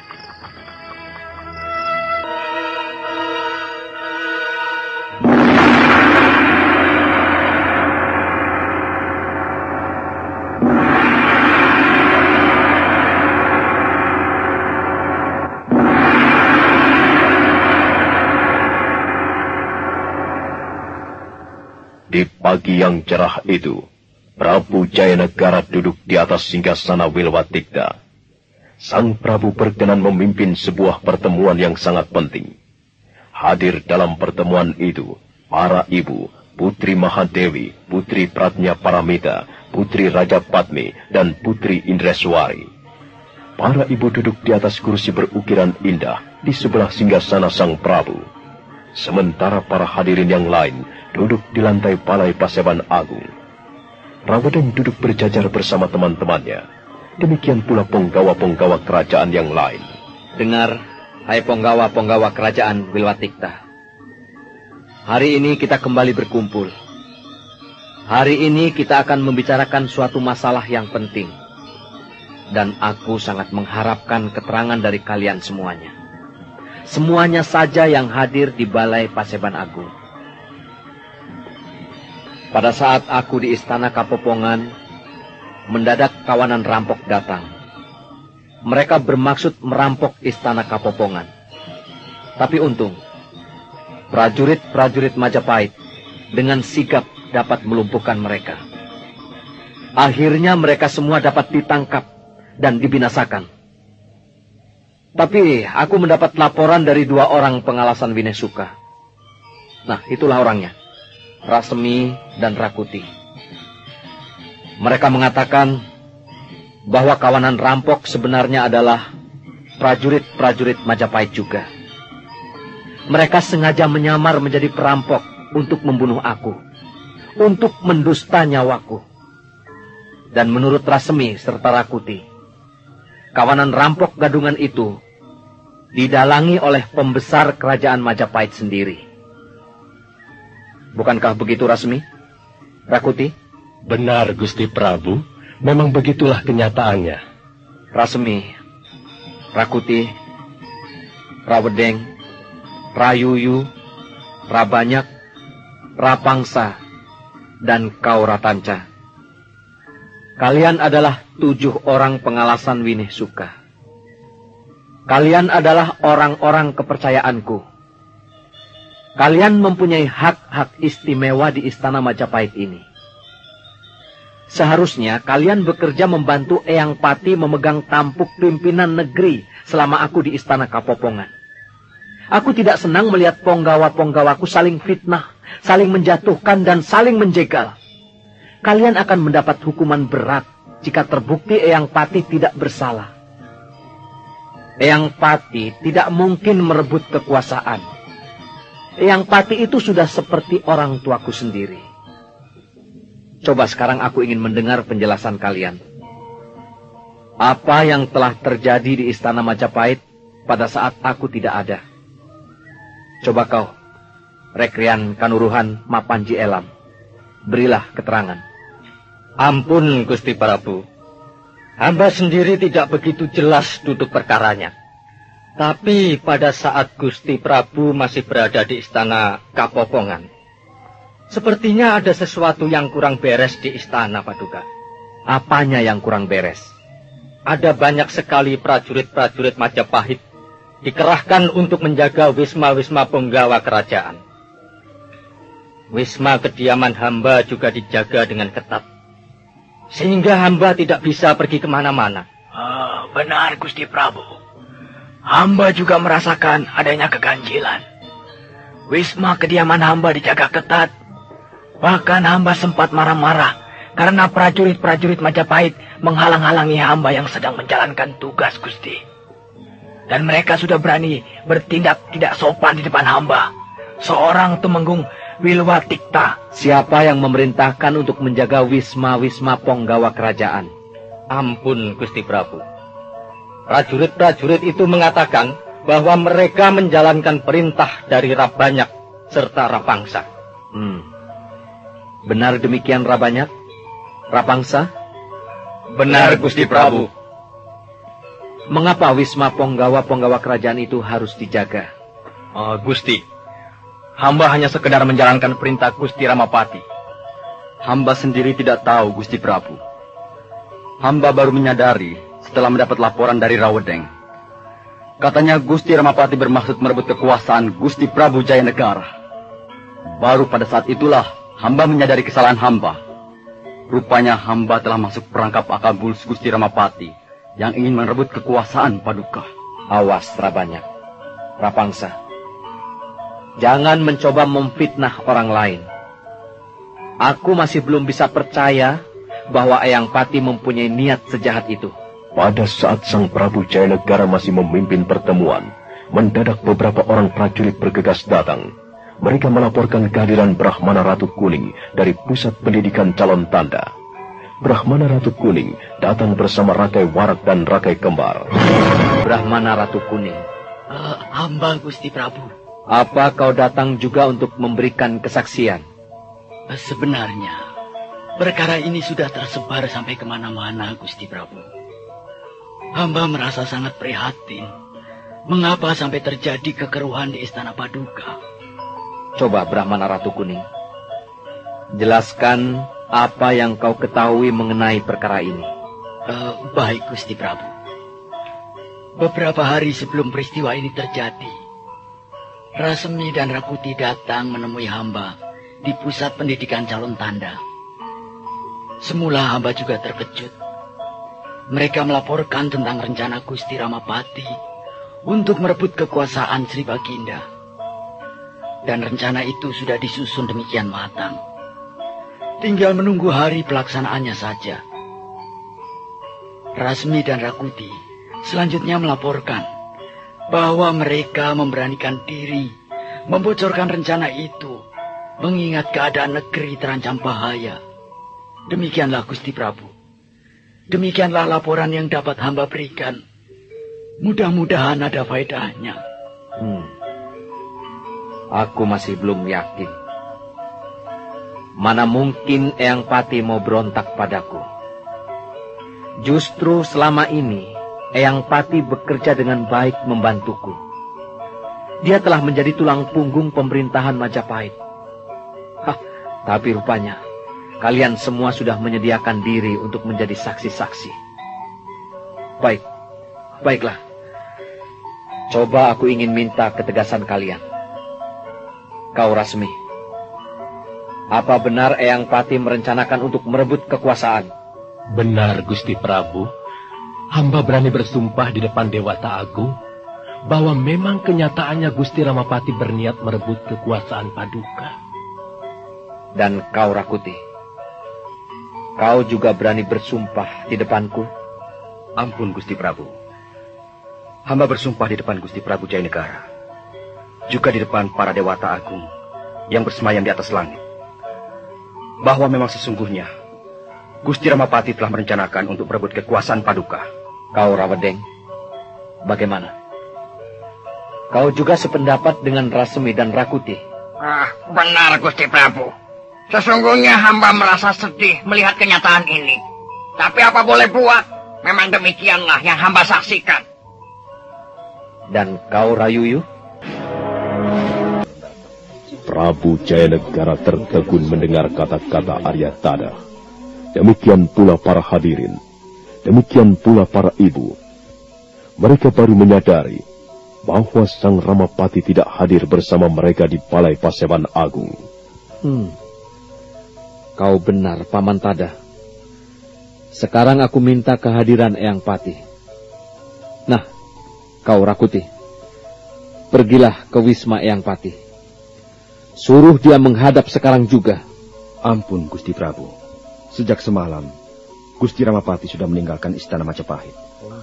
Di pagi yang cerah itu, Prabu Jayanegara duduk di atas singgasana Wilwatikta. Sang Prabu berkenan memimpin sebuah pertemuan yang sangat penting. Hadir dalam pertemuan itu, para ibu, Putri Mahadewi, Putri Pratnya Paramita, Putri Raja Padmi, dan Putri Indreswari. Para ibu duduk di atas kursi berukiran indah di sebelah singgasana Sang Prabu. Sementara para hadirin yang lain duduk di lantai Balai Paseban Agung. Rawedeng duduk berjajar bersama teman-temannya. Demikian pula penggawa-penggawa kerajaan yang lain.
Dengar, hai penggawa-penggawa kerajaan Wilwatikta. Hari ini kita kembali berkumpul. Hari ini kita akan membicarakan suatu masalah yang penting. Dan aku sangat mengharapkan keterangan dari kalian semuanya. Semuanya saja yang hadir di Balai Paseban Agung. Pada saat aku di Istana Kapopongan, mendadak kawanan rampok datang. Mereka bermaksud merampok Istana Kapopongan. Tapi untung, prajurit-prajurit Majapahit dengan sigap dapat melumpuhkan mereka. Akhirnya mereka semua dapat ditangkap dan dibinasakan. Tapi aku mendapat laporan dari 2 orang pengalasan Winesuka. Nah, itulah orangnya. Rasemi dan Rakuti. Mereka mengatakan bahwa kawanan rampok sebenarnya adalah prajurit-prajurit Majapahit juga. Mereka sengaja menyamar menjadi perampok untuk membunuh aku, untuk mendusta nyawaku. Dan menurut Rasemi serta Rakuti, kawanan rampok gadungan itu didalangi oleh pembesar kerajaan Majapahit sendiri. Bukankah begitu, Rasmi? Rakuti?
Benar, Gusti Prabu. Memang begitulah kenyataannya.
Rasmi, Rakuti, Rawedeng, Rayuyu, Rabanyak, Rapangsa, dan kau Ratanca. Kalian adalah 7 orang pengalasan Winesuka. Kalian adalah orang-orang kepercayaanku. Kalian mempunyai hak-hak istimewa di Istana Majapahit ini. Seharusnya kalian bekerja membantu Eyang Pati memegang tampuk pimpinan negeri selama aku di Istana Kapopongan. Aku tidak senang melihat penggawa-penggawaku saling fitnah, saling menjatuhkan, dan saling menjegal. Kalian akan mendapat hukuman berat jika terbukti Eyang Pati tidak bersalah. Eyang Pati tidak mungkin merebut kekuasaan. Eyang Pati itu sudah seperti orang tuaku sendiri. Coba sekarang aku ingin mendengar penjelasan kalian. Apa yang telah terjadi di Istana Majapahit pada saat aku tidak ada? Coba kau, Rekrian Kanuruhan Mapanji Elam, berilah keterangan.
Ampun, Gusti Prabu. Hamba sendiri tidak begitu jelas duduk perkaranya. Tapi pada saat Gusti Prabu masih berada di Istana Kapopongan, sepertinya ada sesuatu yang kurang beres di istana, Paduka.
Apanya yang kurang beres?
Ada banyak sekali prajurit-prajurit Majapahit dikerahkan untuk menjaga wisma-wisma penggawa kerajaan. Wisma kediaman hamba juga dijaga dengan ketat, sehingga hamba tidak bisa pergi kemana-mana.
Benar, Gusti Prabu. Hamba juga merasakan adanya keganjilan. Wisma kediaman hamba dijaga ketat. Bahkan hamba sempat marah-marah karena prajurit-prajurit Majapahit menghalang-halangi hamba yang sedang menjalankan tugas, Gusti. Dan mereka sudah berani bertindak tidak sopan di depan hamba. Seorang Tumenggung Wilwatikta.
Siapa yang memerintahkan untuk menjaga wisma-wisma penggawa kerajaan?
Ampun, Gusti Prabu. Prajurit-prajurit itu mengatakan bahwa mereka menjalankan perintah dari Rabanyak serta Rapangsa.
Benar demikian, Rabanyak? Rapangsa?
Benar, Gusti Prabu.
Mengapa wisma penggawa-penggawa kerajaan itu harus dijaga?
Gusti, hamba hanya sekedar menjalankan perintah Gusti Ramapati.
Hamba sendiri tidak tahu, Gusti Prabu. Hamba baru menyadari setelah mendapat laporan dari Rawedeng. Katanya Gusti Ramapati bermaksud merebut kekuasaan Gusti Prabu Jayanegara. Baru pada saat itulah hamba menyadari kesalahan hamba. Rupanya hamba telah masuk perangkap akal bulus Gusti Ramapati yang ingin merebut kekuasaan, Paduka.
Awas, Rabanyak. Rapangsa. Jangan mencoba memfitnah orang lain. Aku masih belum bisa percaya bahwa Eyang Pati mempunyai niat sejahat itu.
Pada saat Sang Prabu Jayanegara masih memimpin pertemuan, mendadak beberapa orang prajurit bergegas datang. Mereka melaporkan kehadiran Brahmana Ratu Kuning dari pusat pendidikan calon tanda. Brahmana Ratu Kuning datang bersama Rakai Warak dan Rakai Kembar.
Brahmana Ratu Kuning.
Hamba Gusti Prabu.
Apa kau datang juga untuk memberikan kesaksian?
Sebenarnya, perkara ini sudah tersebar sampai kemana-mana, Gusti Prabu. Hamba merasa sangat prihatin. Mengapa sampai terjadi kekeruhan di Istana Paduka?
Coba Brahmana Ratu Kuning, jelaskan apa yang kau ketahui mengenai perkara ini.
Baik, Gusti Prabu. Beberapa hari sebelum peristiwa ini terjadi, Rasemi dan Rakuti datang menemui hamba di pusat pendidikan calon tanda. Semula hamba juga terkejut. Mereka melaporkan tentang rencana Gusti Ramapati untuk merebut kekuasaan Sri Baginda. Dan rencana itu sudah disusun demikian matang. Tinggal menunggu hari pelaksanaannya saja. Rasmi dan Rakuti selanjutnya melaporkan bahwa mereka memberanikan diri membocorkan rencana itu, mengingat keadaan negeri terancam bahaya. Demikianlah Gusti Prabu. Demikianlah laporan yang dapat hamba berikan. Mudah-mudahan ada faedahnya.
Aku masih belum yakin. Mana mungkin Eyang Pati mau berontak padaku. Justru selama ini Eyang Pati bekerja dengan baik membantuku. Dia telah menjadi tulang punggung pemerintahan Majapahit. Tapi rupanya kalian semua sudah menyediakan diri untuk menjadi saksi-saksi. Baiklah. Coba aku ingin minta ketegasan kalian. Kau Rasmi, apa benar Eyang Pati merencanakan untuk merebut kekuasaan?
Benar, Gusti Prabu. Hamba berani bersumpah di depan Dewata Agung bahwa memang kenyataannya Gusti Ramapati berniat merebut kekuasaan Paduka.
Dan kau Rakuti, kau juga berani bersumpah di depanku?
Ampun Gusti Prabu. Hamba bersumpah di depan Gusti Prabu Jayanegara, juga di depan para Dewata Agung yang bersemayam di atas langit, bahwa memang sesungguhnya Gusti Ramapati telah merencanakan untuk merebut kekuasaan Paduka.
Kau Rawedeng, bagaimana? Kau juga sependapat dengan Rasemi dan Rakuti?
Benar Gusti Prabu. Sesungguhnya hamba merasa sedih melihat kenyataan ini. Tapi apa boleh buat? Memang demikianlah yang hamba saksikan.
Dan kau Rayuyu?
Prabu Jayanegara tertegun mendengar kata-kata Aryatada. Demikian pula para hadirin. Demikian pula para ibu. Mereka baru menyadari bahwa Sang Ramapati tidak hadir bersama mereka di Balai Paseban Agung.
Kau benar, Paman Tada. Sekarang aku minta kehadiran Eyang Pati. Nah, kau Rakuti, pergilah ke Wisma Eyang Pati. Suruh dia menghadap sekarang juga.
Ampun Gusti Prabu. Sejak semalam, Gusti Ramapati sudah meninggalkan Istana Majapahit.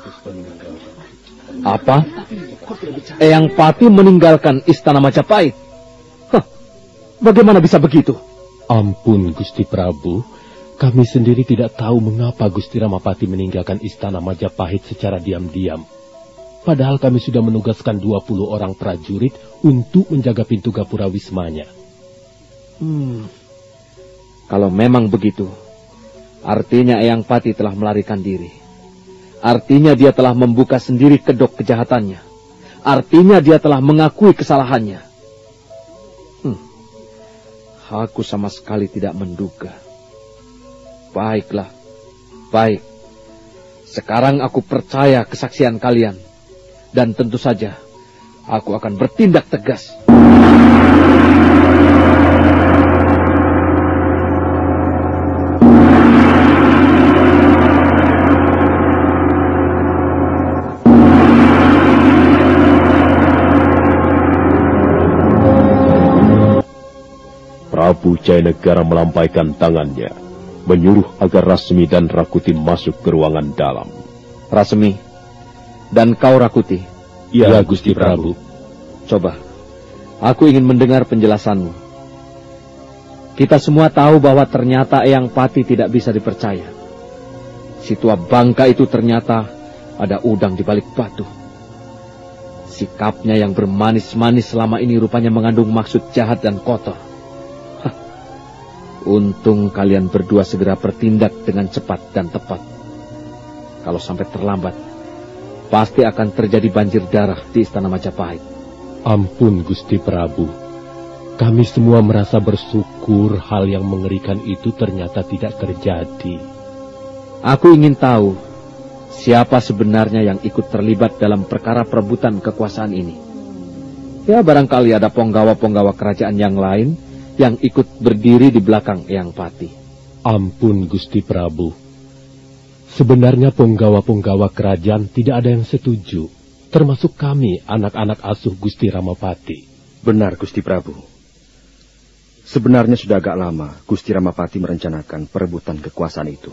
Apa? Eyang Pati meninggalkan Istana Majapahit? Bagaimana bisa begitu?
Ampun Gusti Prabu, kami sendiri tidak tahu mengapa Gusti Ramapati meninggalkan Istana Majapahit secara diam-diam. Padahal kami sudah menugaskan 20 orang prajurit untuk menjaga pintu gapura wismanya.
Kalau memang begitu, artinya Eyang Pati telah melarikan diri. Artinya dia telah membuka sendiri kedok kejahatannya. Artinya dia telah mengakui kesalahannya. Aku sama sekali tidak menduga. Baiklah, baik. Sekarang aku percaya kesaksian kalian. Dan tentu saja, aku akan bertindak tegas.
Prabu Jayanegara melampaikan tangannya, menyuruh agar Rasmi dan Rakuti masuk ke ruangan dalam.
Rasmi, dan kau Rakuti.
Ya, Gusti Prabu.
Coba, aku ingin mendengar penjelasanmu. Kita semua tahu bahwa ternyata Eyang Pati tidak bisa dipercaya.
Si tua bangka itu ternyata ada udang di balik batu. Sikapnya yang bermanis-manis selama ini rupanya mengandung maksud jahat dan kotor. Hah. Untung kalian berdua segera bertindak dengan cepat dan tepat. Kalau sampai terlambat, pasti akan terjadi banjir darah di Istana Majapahit.
Ampun Gusti Prabu. Kami semua merasa bersyukur hal yang mengerikan itu ternyata tidak terjadi.
Aku ingin tahu siapa sebenarnya yang ikut terlibat dalam perkara perebutan kekuasaan ini. Ya, barangkali ada penggawa-penggawa kerajaan yang lain yang ikut berdiri di belakang Eyang Pati.
Ampun Gusti Prabu. Sebenarnya penggawa-penggawa kerajaan tidak ada yang setuju, termasuk kami, anak-anak asuh Gusti Ramapati.
Benar Gusti Prabu. Sebenarnya sudah agak lama Gusti Ramapati merencanakan perebutan kekuasaan itu.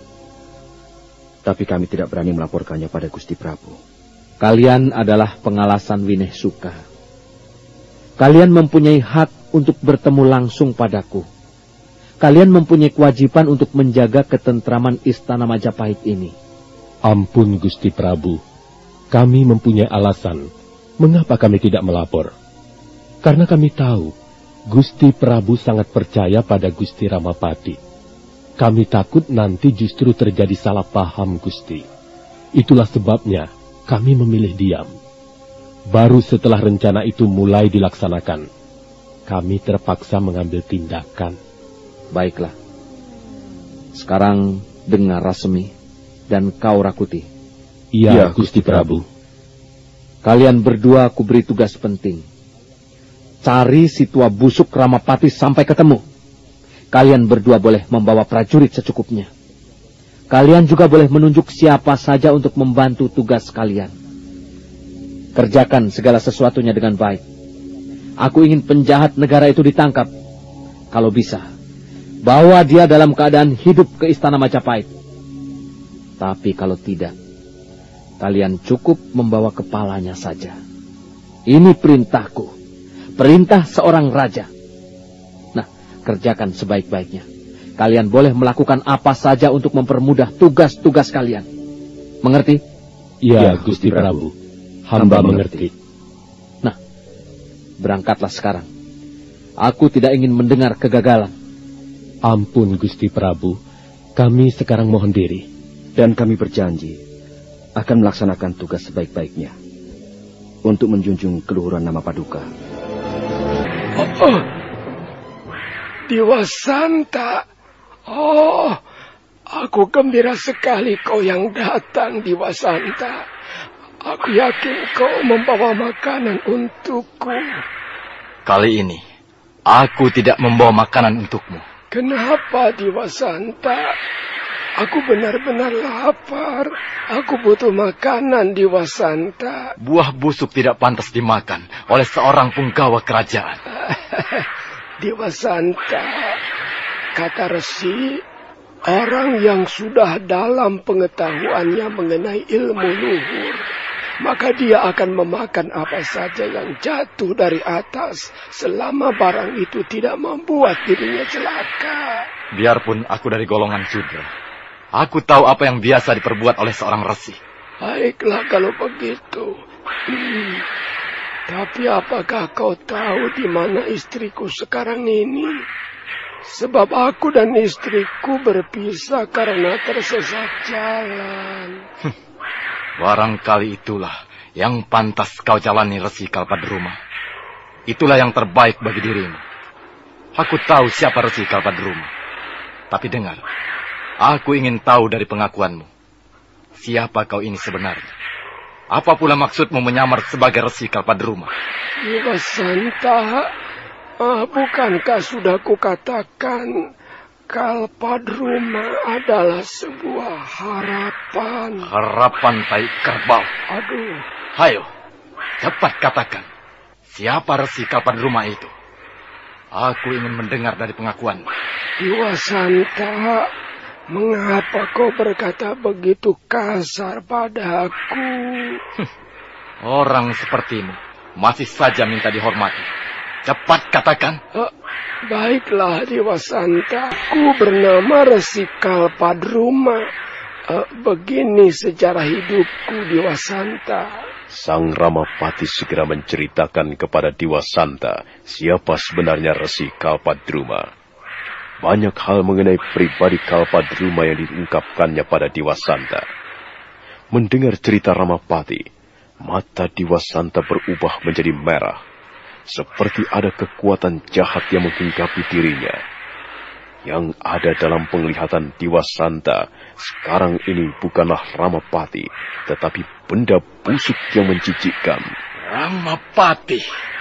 Tapi kami tidak berani melaporkannya pada Gusti Prabu.
Kalian adalah pengalasan Wineh Suka. Kalian mempunyai hak untuk bertemu langsung padaku. Kalian mempunyai kewajiban untuk menjaga ketentraman Istana Majapahit ini.
Ampun Gusti Prabu. Kami mempunyai alasan mengapa kami tidak melapor. Karena kami tahu Gusti Prabu sangat percaya pada Gusti Ramapati. Kami takut nanti justru terjadi salah paham, Gusti. Itulah sebabnya kami memilih diam. Baru setelah rencana itu mulai dilaksanakan, kami terpaksa mengambil tindakan.
Baiklah. Sekarang dengar Rasemi dan kau Rakuti.
Iya, Gusti Prabu.
Kalian berdua aku beri tugas penting. Cari si tua busuk Ramapati sampai ketemu. Kalian berdua boleh membawa prajurit secukupnya. Kalian juga boleh menunjuk siapa saja untuk membantu tugas kalian. Kerjakan segala sesuatunya dengan baik. Aku ingin penjahat negara itu ditangkap. Kalau bisa, bawa dia dalam keadaan hidup ke Istana Majapahit. Tapi kalau tidak, kalian cukup membawa kepalanya saja. Ini perintahku. Perintah seorang raja. Kerjakan sebaik-baiknya. Kalian boleh melakukan apa saja untuk mempermudah tugas-tugas kalian. Mengerti?
Ya, Gusti Prabu. Hamba mengerti.
Nah, berangkatlah sekarang. Aku tidak ingin mendengar kegagalan.
Ampun, Gusti Prabu. Kami sekarang mohon diri.
Dan kami berjanji akan melaksanakan tugas sebaik-baiknya untuk menjunjung keluhuran nama Paduka.
Dewa Santa. Oh, aku gembira sekali kau yang datang, Dewa Santa. Aku yakin kau membawa makanan untukku.
Kali ini, aku tidak membawa makanan untukmu.
Kenapa, Dewa Santa? Aku benar-benar lapar. Aku butuh makanan, Dewa Santa.
Buah busuk tidak pantas dimakan oleh seorang penggawa kerajaan.
Dewa Santa, kata resi, orang yang sudah dalam pengetahuannya mengenai ilmu luhur, maka dia akan memakan apa saja yang jatuh dari atas selama barang itu tidak membuat dirinya celaka.
Biarpun aku dari golongan Sudra, aku tahu apa yang biasa diperbuat oleh seorang resi.
Baiklah kalau begitu. Tapi apakah kau tahu di mana istriku sekarang ini? Sebab aku dan istriku berpisah karena tersesat jalan.
Barangkali itulah yang pantas kau jalani, Resi Kalpadruma. Itulah yang terbaik bagi dirimu. Aku tahu siapa Resi Kalpadruma. Tapi dengar, aku ingin tahu dari pengakuanmu. Siapa kau ini sebenarnya? Apa pula maksudmu menyamar sebagai Resi Kalpadruma?
Dewa Santa, bukankah sudah kukatakan Kalpadruma adalah sebuah harapan?
Harapan tai kerbau.
Aduh.
Hayo, cepat katakan. Siapa Resi Kalpadruma itu? Aku ingin mendengar dari pengakuanmu.
Dewa Santa, mengapa kau berkata begitu kasar padaku?
Orang sepertimu masih saja minta dihormati. Cepat katakan.
Baiklah, Dewa Santa. Aku bernama Resi Kalpadruma.
Begini sejarah hidupku, Dewa Santa.
Sang Ramapati segera menceritakan kepada Dewa Santa siapa sebenarnya Resi Kalpadruma. Banyak hal mengenai pribadi Kalpadruma yang diungkapkannya pada Dewa Santa. Mendengar cerita Ramapati, mata Dewa Santa berubah menjadi merah, seperti ada kekuatan jahat yang menghinggapi dirinya. Yang ada dalam penglihatan Dewa Santa sekarang ini bukanlah Ramapati, tetapi benda busuk yang menjijikkan.
Ramapati.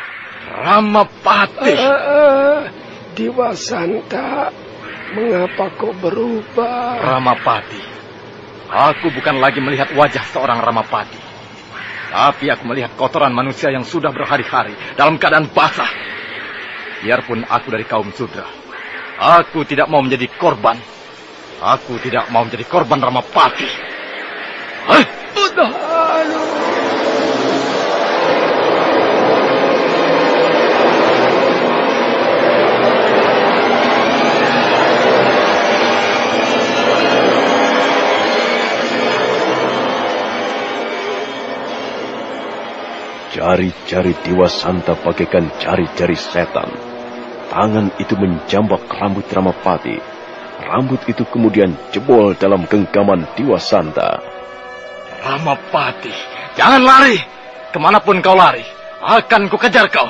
Dewa Santa, mengapa kau berubah?
Ramapati, aku bukan lagi melihat wajah seorang Ramapati, tapi aku melihat kotoran manusia yang sudah berhari-hari dalam keadaan basah. Biarpun aku dari kaum Sudra, aku tidak mau menjadi korban. Aku tidak mau menjadi korban Ramapati.
Jari-jari Dewa Santa bagaikan jari-jari setan. Tangan itu menjambak rambut Ramapati. Rambut itu kemudian jebol dalam genggaman Dewa Santa.
Ramapati, jangan lari. Kemanapun kau lari, akan kukejar kau.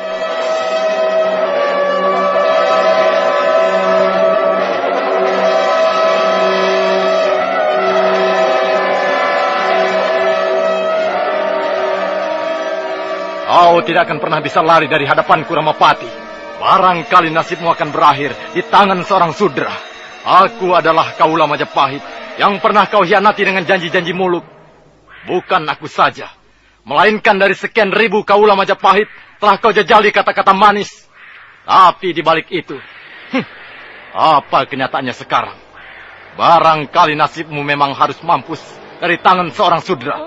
Kau tidak akan pernah bisa lari dari hadapanku, Ramapati. Barangkali nasibmu akan berakhir di tangan seorang Sudra. Aku adalah Kaula Majapahit yang pernah kau hianati dengan janji-janji muluk. Bukan aku saja, melainkan dari sekian ribu Kaula Majapahit telah kau jajali kata-kata manis. Tapi di balik itu, apa kenyataannya sekarang? Barangkali nasibmu memang harus mampus dari tangan seorang Sudra.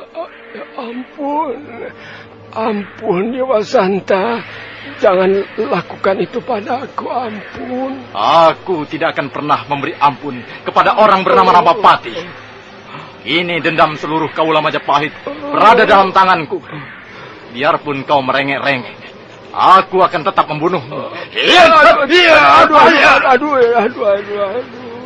Ampun, Dewa Santa. Jangan lakukan itu padaku, ampun.
Aku tidak akan pernah memberi ampun kepada orang bernama Ramapati. Ini dendam seluruh Kaula Majapahit berada dalam tanganku. Biarpun kau merengek-rengek, aku akan tetap membunuhmu.
Aduh.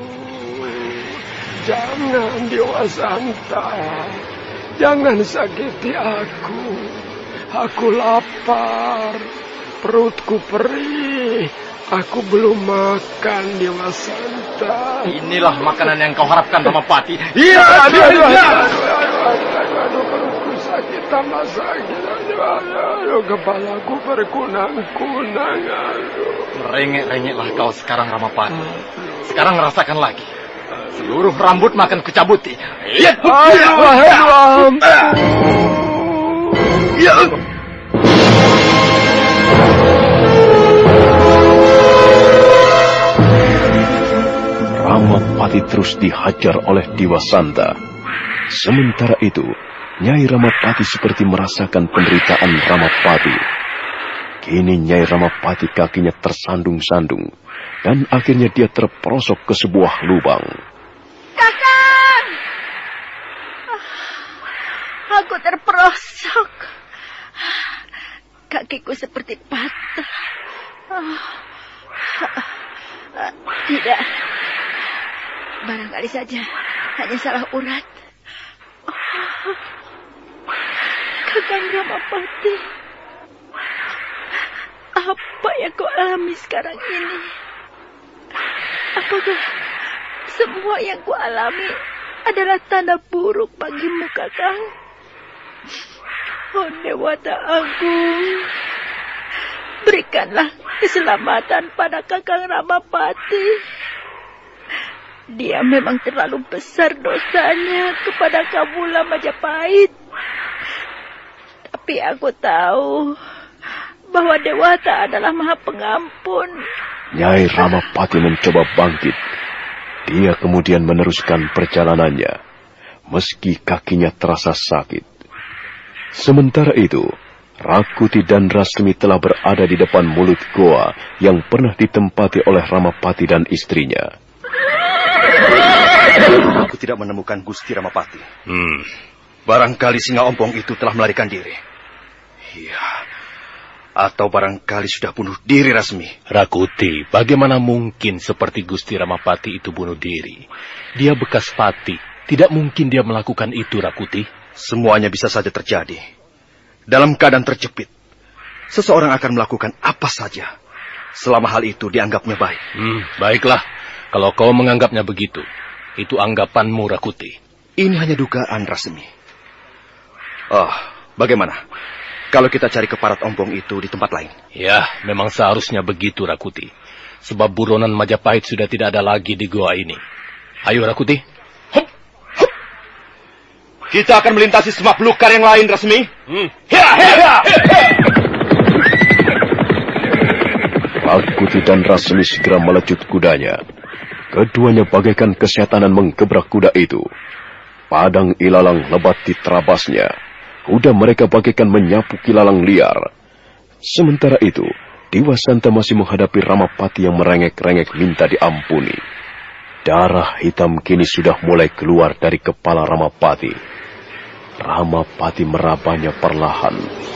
Jangan, Dewa Santa. Jangan sakiti aku. Aku lapar. Perutku perih. Aku belum makan, Dewa Santa.
Inilah makanan yang kau harapkan, Ramapati.
Aduh, perutku sakit, tambah sakit. Aduh, kepalaku berkunang-kunang.
Merengek-rengeklah kau sekarang, Ramapati. Sekarang rasakan lagi. Seluruh rambut makan kucabuti.
Ramapati terus dihajar oleh Dewa Santa. Sementara itu, Nyai Ramapati seperti merasakan penderitaan Ramapati. Kini Nyai Ramapati kakinya tersandung-sandung, dan akhirnya dia terperosok ke sebuah lubang.
Kakang! Aku terperosok. Kakiku seperti patah. Tidak. Barangkali saja hanya salah urat. Kakang Ramapati, apa yang kau alami sekarang ini? Apakah semua yang kau alami adalah tanda buruk bagimu, Kakang? Oh Dewata Agung, berikanlah keselamatan pada Kakang Ramapati. Dia memang terlalu besar dosanya kepada Kaula Majapahit. Tapi aku tahu bahwa Dewata adalah Maha Pengampun.
Nyai Ramapati mencoba bangkit. Dia kemudian meneruskan perjalanannya, meski kakinya terasa sakit. Sementara itu, Rakuti dan Rasmi telah berada di depan mulut goa yang pernah ditempati oleh Ramapati dan istrinya.
Aku tidak menemukan Gusti Ramapati. Barangkali singa ompong itu telah melarikan diri. Iya. Atau barangkali sudah bunuh diri Rasmi.
Rakuti, bagaimana mungkin seperti Gusti Ramapati itu bunuh diri? Dia bekas pati. Tidak mungkin dia melakukan itu, Rakuti.
Semuanya bisa saja terjadi. Dalam keadaan terjepit, seseorang akan melakukan apa saja selama hal itu dianggapnya baik.
Baiklah, kalau kau menganggapnya begitu, itu anggapanmu, Rakuti.
Ini hanya dugaan, Rasmi. Bagaimana kalau kita cari keparat ompong itu di tempat lain?
Ya, memang seharusnya begitu, Rakuti. Sebab buronan Majapahit sudah tidak ada lagi di goa ini. Ayo, Rakuti.
Kita akan melintasi semak belukar yang lain, Rasmi.
Rakuti dan Rasmi segera melecut kudanya. Keduanya bagaikan kesetanan menggebrak kuda itu. Padang ilalang lebat di terabasnya. Kuda mereka bagaikan menyapu kilalang liar. Sementara itu, Dewa Santa masih menghadapi Ramapati yang merengek-rengek minta diampuni. Darah hitam kini sudah mulai keluar dari kepala Ramapati. Ramapati merabanya perlahan.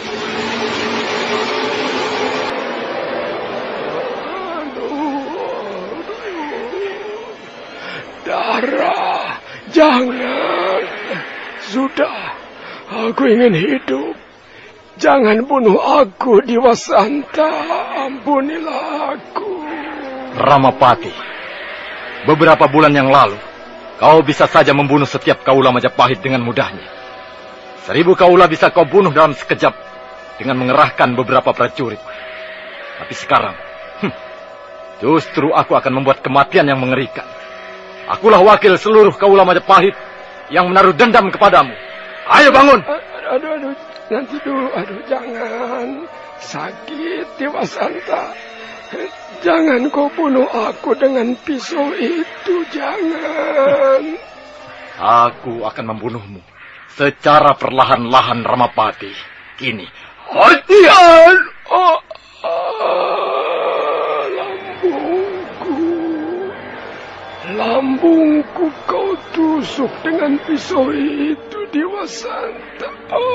Darah, jangan. Sudah, aku ingin hidup. Jangan bunuh aku, Dewa Santa. Ampunilah aku.
Ramapati, beberapa bulan yang lalu, kau bisa saja membunuh setiap kaula Majapahit dengan mudahnya. 1000 kaula bisa kau bunuh dalam sekejap dengan mengerahkan beberapa prajurit. Tapi sekarang, justru aku akan membuat kematian yang mengerikan. Akulah wakil seluruh kaula Majapahit yang menaruh dendam kepadamu. Ayo bangun!
Aduh, nanti dulu. Jangan. Sakit, Dewa Santa. Jangan kau bunuh aku dengan pisau itu, jangan.
Aku akan membunuhmu secara perlahan-lahan, Ramapati. Kini.
Lambungku kau tusuk dengan pisau itu, Dewa Santa.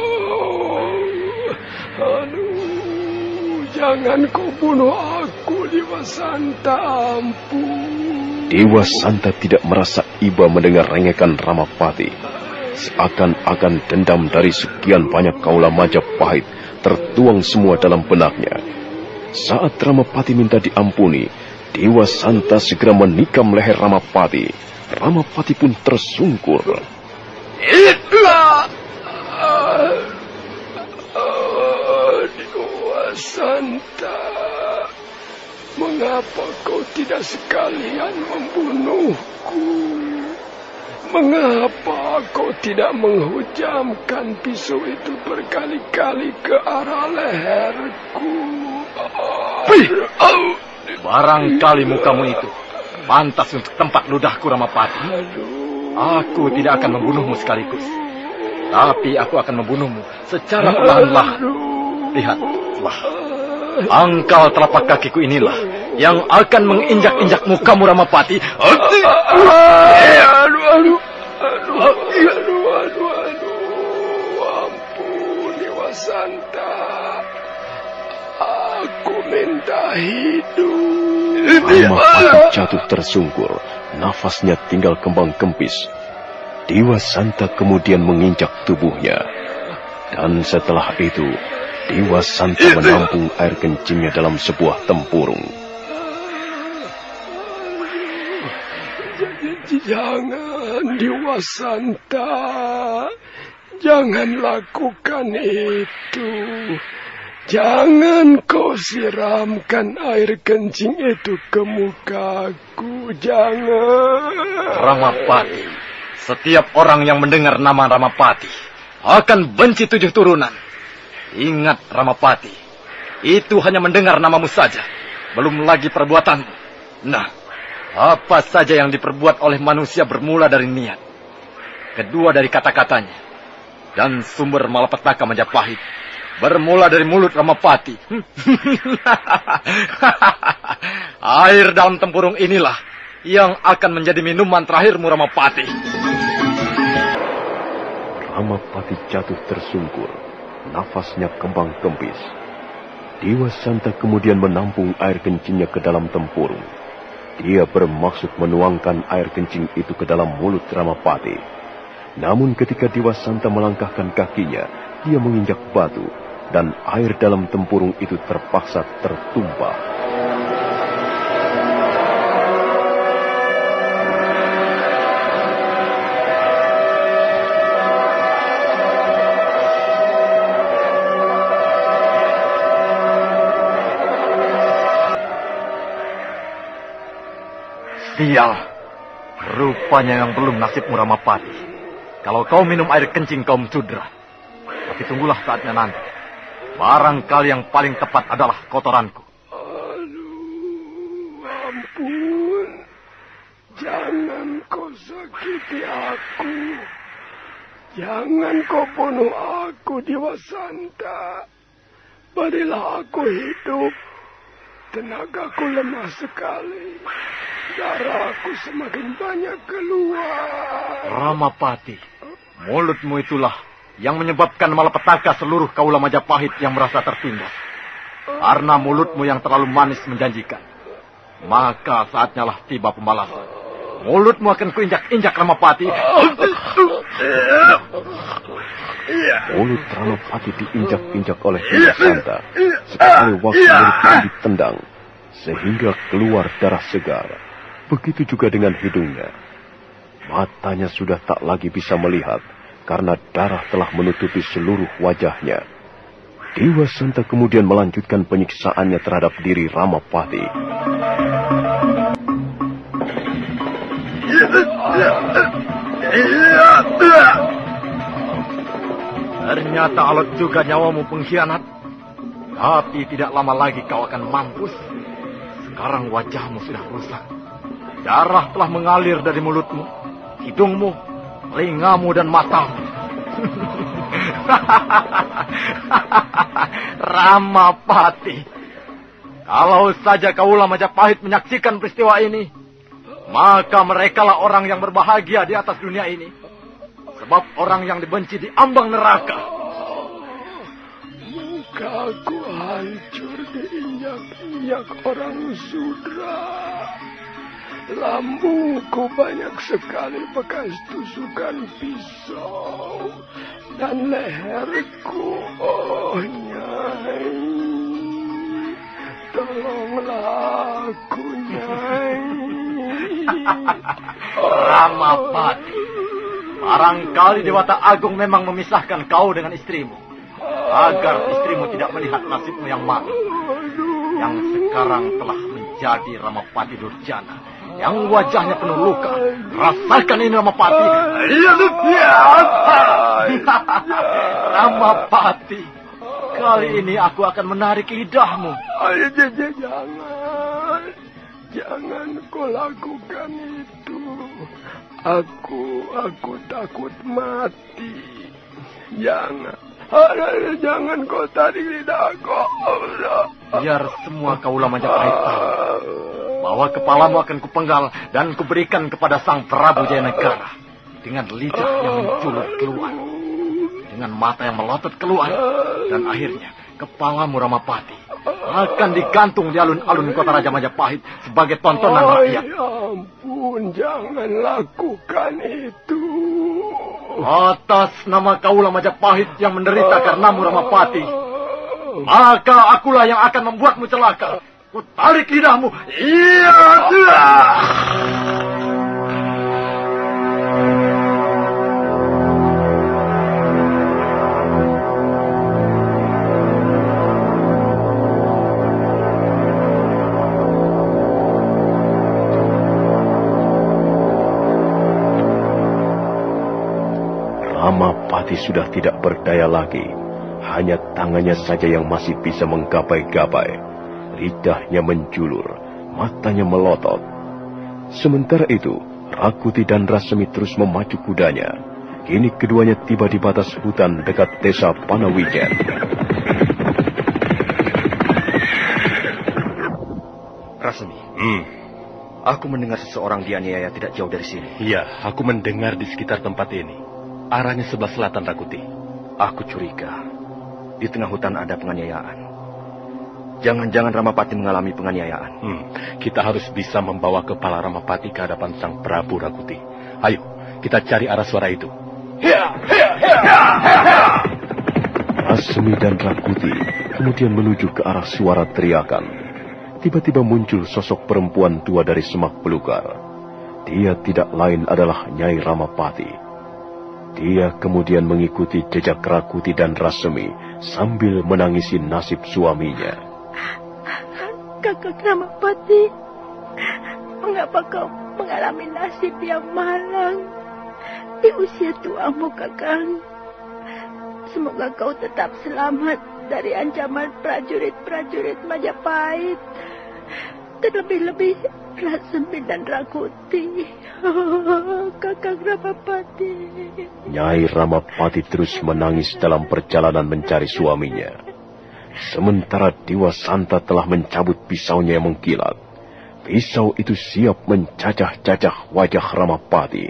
Jangan kau bunuh aku, Dewa Santa. Ampun.
Dewa Santa tidak merasa iba mendengar rengekan Ramapati. Seakan-akan dendam dari sekian banyak kaula Majapahit tertuang semua dalam benaknya. Saat Ramapati minta diampuni, Dewa Santa segera menikam leher Ramapati. Ramapati pun tersungkur.
Dewa Santa, mengapa kau tidak sekalian membunuhku? Mengapa kau tidak menghujamkan pisau itu berkali-kali ke arah leherku?
Barangkali mukamu itu pantas untuk tempat ludahku, Ramapati. Aku tidak akan membunuhmu sekaligus, tapi aku akan membunuhmu secara perlahan-lahan. Lihatlah, angkal telapak kakiku inilah yang akan menginjak-injak mukamu, Ramapati.
Ampun, Dewa Santa. Aku minta hidup.
Ramapati jatuh tersungkur. Nafasnya tinggal kembang kempis. Dewa Santa kemudian menginjak tubuhnya. Dan setelah itu, Dewa Santa menampung air kencingnya dalam sebuah tempurung.
Jangan, Dewa Santa. Jangan lakukan itu. Jangan kau siramkan air kencing itu ke mukaku. Jangan.
Ramapati, setiap orang yang mendengar nama Ramapati akan benci 7 turunan. Ingat, Ramapati, itu hanya mendengar namamu saja, belum lagi perbuatanmu. Nah, apa saja yang diperbuat oleh manusia bermula dari niat, kedua dari kata-katanya, dan sumber malapetaka Majapahit bermula dari mulut Ramapati. Air dalam tempurung inilah
yang akan menjadi minuman terakhirmu, Ramapati.
Ramapati jatuh tersungkur, nafasnya kembang-kempis. Dewa Santa kemudian menampung air kencingnya ke dalam tempurung. Dia bermaksud menuangkan air kencing itu ke dalam mulut Ramapati. Namun ketika Dewa Santa melangkahkan kakinya, dia menginjak batu, dan air dalam tempurung itu terpaksa tertumpah.
Sial, rupanya yang belum nasibmu, Ramapati. Kalau kau minum air kencing kaum Sudra. Tapi tunggulah saatnya nanti. Barangkali yang paling tepat adalah kotoranku.
Aduh, ampun. Jangan kau sakiti aku. Jangan kau bunuh aku, Dewa Santa. Berilah aku hidup. Tenagaku lemah sekali. Darahku semakin banyak keluar.
Ramapati, mulutmu itulah yang menyebabkan malapetaka seluruh kaula Majapahit yang merasa tertindas. Karena mulutmu yang terlalu manis menjanjikan. Maka saatnya lah tiba pembalasan. Mulutmu akan kuinjak-injak, Ramapati.
Mulut Ramapati diinjak-injak oleh Dewa Santa. Sekali waktu mulutnya ditendang, sehingga keluar darah segar. Begitu juga dengan hidungnya. Matanya sudah tak lagi bisa melihat, karena darah telah menutupi seluruh wajahnya. Dewa Santa kemudian melanjutkan penyiksaannya terhadap diri Ramapati.
Ternyata alat juga nyawamu, pengkhianat. Tapi tidak lama lagi kau akan mampus. Sekarang wajahmu sudah rusak. Darah telah mengalir dari mulutmu, hidungmu, telingamu, dan matamu. Ramapati, kalau saja kaula Majapahit menyaksikan peristiwa ini, maka merekalah orang yang berbahagia di atas dunia ini. Sebab orang yang dibenci di ambang neraka.
Mukaku hancur diinjak-injak orang Sudra. Lambungku banyak sekali bekas tusukan pisau. Dan leherku, oh Nyai. Tolonglah aku, Nyai.
Ramapati, barangkali Dewata Agung memang memisahkan kau dengan istrimu. Agar istrimu tidak melihat nasibmu yang malu. Yang sekarang telah menjadi Ramapati Durjana. Yang wajahnya penuh luka. Rasakan ini, Ramapati. Ramapati, kali ini aku akan menarik lidahmu.
Jangan kau lakukan itu. Aku takut mati. Jangan kau tarik lidahku.
Biar semua kaula Majapahit tahu bahwa kepalamu akan kupenggal dan kuberikan kepada Sang Prabu Jayanegara dengan lidah yang menculur keluar, dengan mata yang melotot keluar, dan akhirnya kepalamu, Ramapati, akan digantung di alun-alun kota Raja Majapahit sebagai tontonan rakyat.
Ya ampun, jangan lakukan itu.
Atas nama kaula Majapahit yang menderita karenamu, Ramapati, maka akulah yang akan membuatmu celaka. Ku tarik lidahmu. Iya.
Ramapati sudah tidak berdaya lagi. Hanya tangannya saja yang masih bisa menggapai-gapai. Lidahnya menjulur, matanya melotot. Sementara itu, Rakuti dan Rasemi terus memacu kudanya. Kini keduanya tiba di batas hutan dekat desa Panawijen.
Rasemi, Aku mendengar seseorang dianiaya tidak jauh dari sini.
Iya, aku mendengar di sekitar tempat ini. Arahnya sebelah selatan, Rakuti.
Aku curiga di tengah hutan ada penganiayaan. Jangan-jangan Ramapati mengalami penganiayaan.
Kita harus bisa membawa kepala Ramapati ke hadapan Sang Prabu, Rakuti. Ayo, kita cari arah suara itu.
Rasmi dan Rakuti kemudian menuju ke arah suara teriakan. Tiba-tiba muncul sosok perempuan tua dari semak belukar. Dia tidak lain adalah Nyai Ramapati. Dia kemudian mengikuti jejak Rakuti dan Rasmi sambil menangisi nasib suaminya.
Kakak Ramapati, mengapa kau mengalami nasib yang malang di usia tuamu, Kakang? Semoga kau tetap selamat dari ancaman prajurit-prajurit Majapahit. Terlebih-lebih Rasmi dan Rakuti. Kakang Ramapati.
Nyai Ramapati terus menangis dalam perjalanan mencari suaminya. Sementara Dewa Santa telah mencabut pisaunya yang mengkilat. Pisau itu siap mencacah-cacah wajah Ramapati.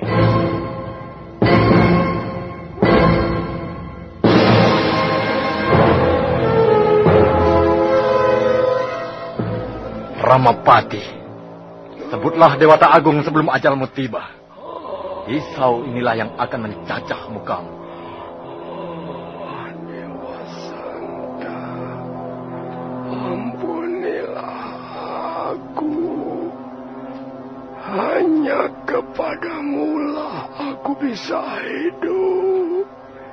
Ramapati, sebutlah Dewata Agung sebelum ajalmu tiba. Pisau inilah yang akan mencacah mukamu.
Dewa Santa, ampunilah aku. Hanya kepadamulah aku bisa hidup.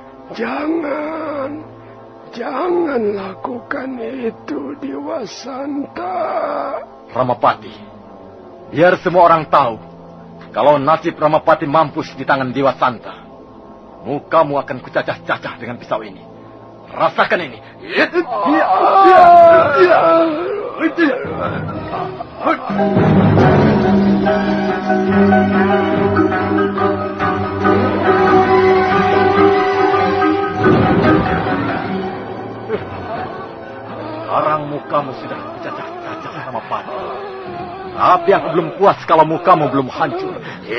Jangan lakukan itu, Dewa Santa.
Ramapati, biar semua orang tahu kalau nasib Ramapati mampus di tangan Dewa Santa. Mukamu akan kucacah-cacah dengan pisau ini. Rasakan ini. Sekarang mukamu sudah kucacah-cacah Ramapati. Tapi aku belum puas kalau mukamu belum hancur.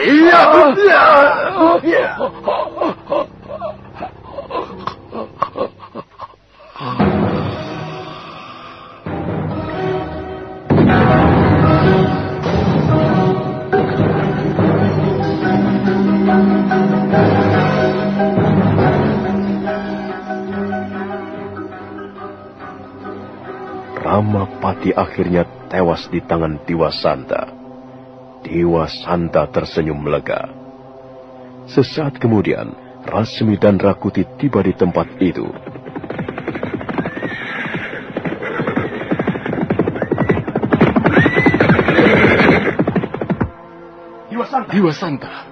Ramapati akhirnya tewas di tangan Dewa Santa. Dewa Santa tersenyum lega. Sesaat kemudian, Rasmi dan Rakuti tiba di tempat itu.
Dewa Santa.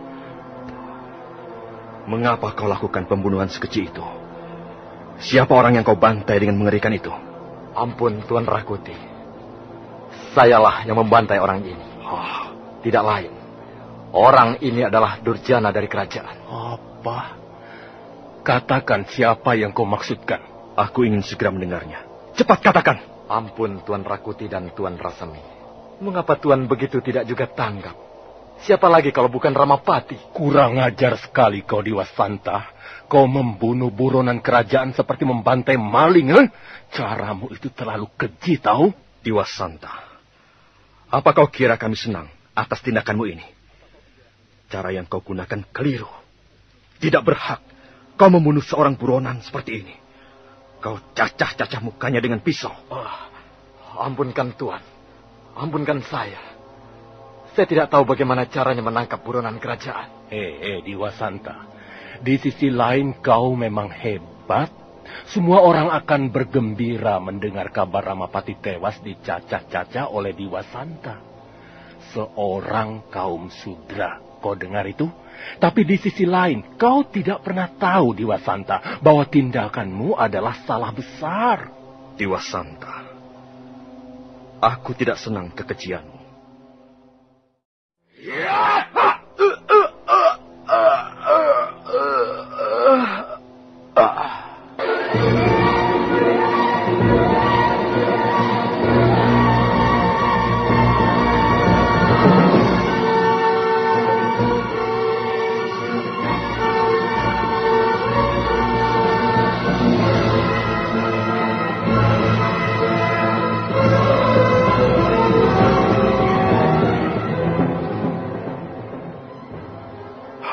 Mengapa kau lakukan pembunuhan sekecil itu? Siapa orang yang kau bantai dengan mengerikan itu?
Ampun, Tuan Rakuti. Sayalah yang membantai orang ini. Tidak lain. Orang ini adalah Durjana dari kerajaan.
Apa? Katakan siapa yang kau maksudkan.
Aku ingin segera mendengarnya. Cepat katakan.
Ampun, Tuan Rakuti dan Tuan Rasmi. Mengapa Tuan begitu tidak juga tanggap? Siapa lagi kalau bukan Ramapati?
Kurang ajar sekali kau, Dewa Santa. Kau membunuh buronan kerajaan seperti membantai maling, eh? Caramu itu terlalu keji, tahu?
Dewa Santa, apa kau kira kami senang atas tindakanmu ini? Cara yang kau gunakan keliru. Tidak berhak kau membunuh seorang buronan seperti ini. Kau cacah-cacah mukanya dengan pisau.
Ampunkan Tuan. Ampunkan saya. Saya tidak tahu bagaimana caranya menangkap buronan kerajaan.
Dewa Santa. Di sisi lain kau memang hebat. Semua orang akan bergembira mendengar kabar Ramapati tewas dicacah-cacah oleh Dewa Santa. Seorang kaum Sudra. Kau dengar itu? Tapi di sisi lain, kau tidak pernah tahu, Dewa Santa, bahwa tindakanmu adalah salah besar.
Dewa Santa, aku tidak senang kekejianmu.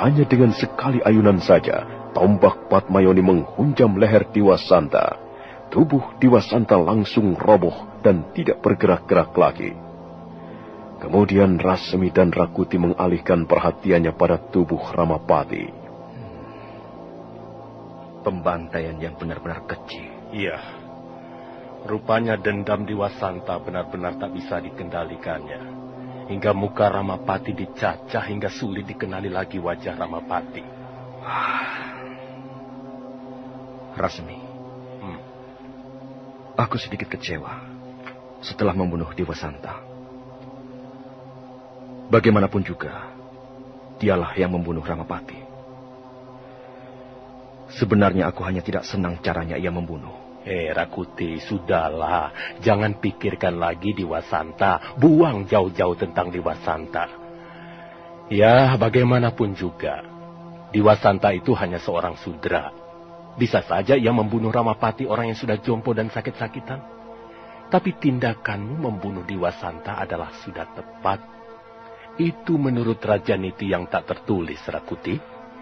hanya dengan sekali ayunan saja, tombak Padmayoni menghunjam leher Diwasanta. Tubuh Diwasanta langsung roboh dan tidak bergerak-gerak lagi. Kemudian Rasmi dan Rakuti mengalihkan perhatiannya pada tubuh Ramapati.
Pembantaian yang benar-benar kecil.
Iya. Rupanya dendam Diwasanta benar-benar tak bisa dikendalikannya. Hingga muka Ramapati dicacah hingga sulit dikenali lagi wajah Ramapati.
Rasmi, aku sedikit kecewa setelah membunuh Diwasanta. Bagaimanapun juga, dialah yang membunuh Ramapati. Sebenarnya aku hanya tidak senang caranya ia membunuh.
Rakuti, sudahlah. Jangan pikirkan lagi Diwasanta. Buang jauh-jauh tentang Diwasanta. Ya, bagaimanapun juga, Diwasanta itu hanya seorang sudra. Bisa saja ia membunuh Ramapati, orang yang sudah jompo dan sakit-sakitan. Tapi tindakanmu membunuh Diwasanta adalah sudah tepat. Itu menurut Raja Niti yang tak tertulis, Rakuti.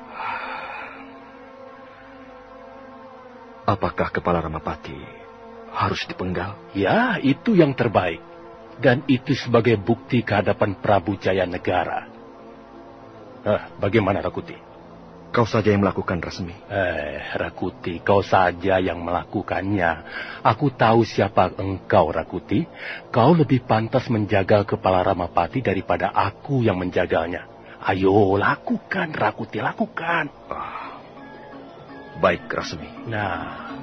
Apakah kepala Ramapati harus dipenggal?
Ya, itu yang terbaik. Dan itu sebagai bukti kehadapan Prabu Jaya Negara. Bagaimana, Rakuti?
Kau saja yang melakukan, Rasmi.
Rakuti, kau saja yang melakukannya. Aku tahu siapa engkau, Rakuti. Kau lebih pantas menjaga kepala Ramapati daripada aku yang menjaganya. Ayo, lakukan, Rakuti, lakukan.
Baik, Rasmi.
Nah,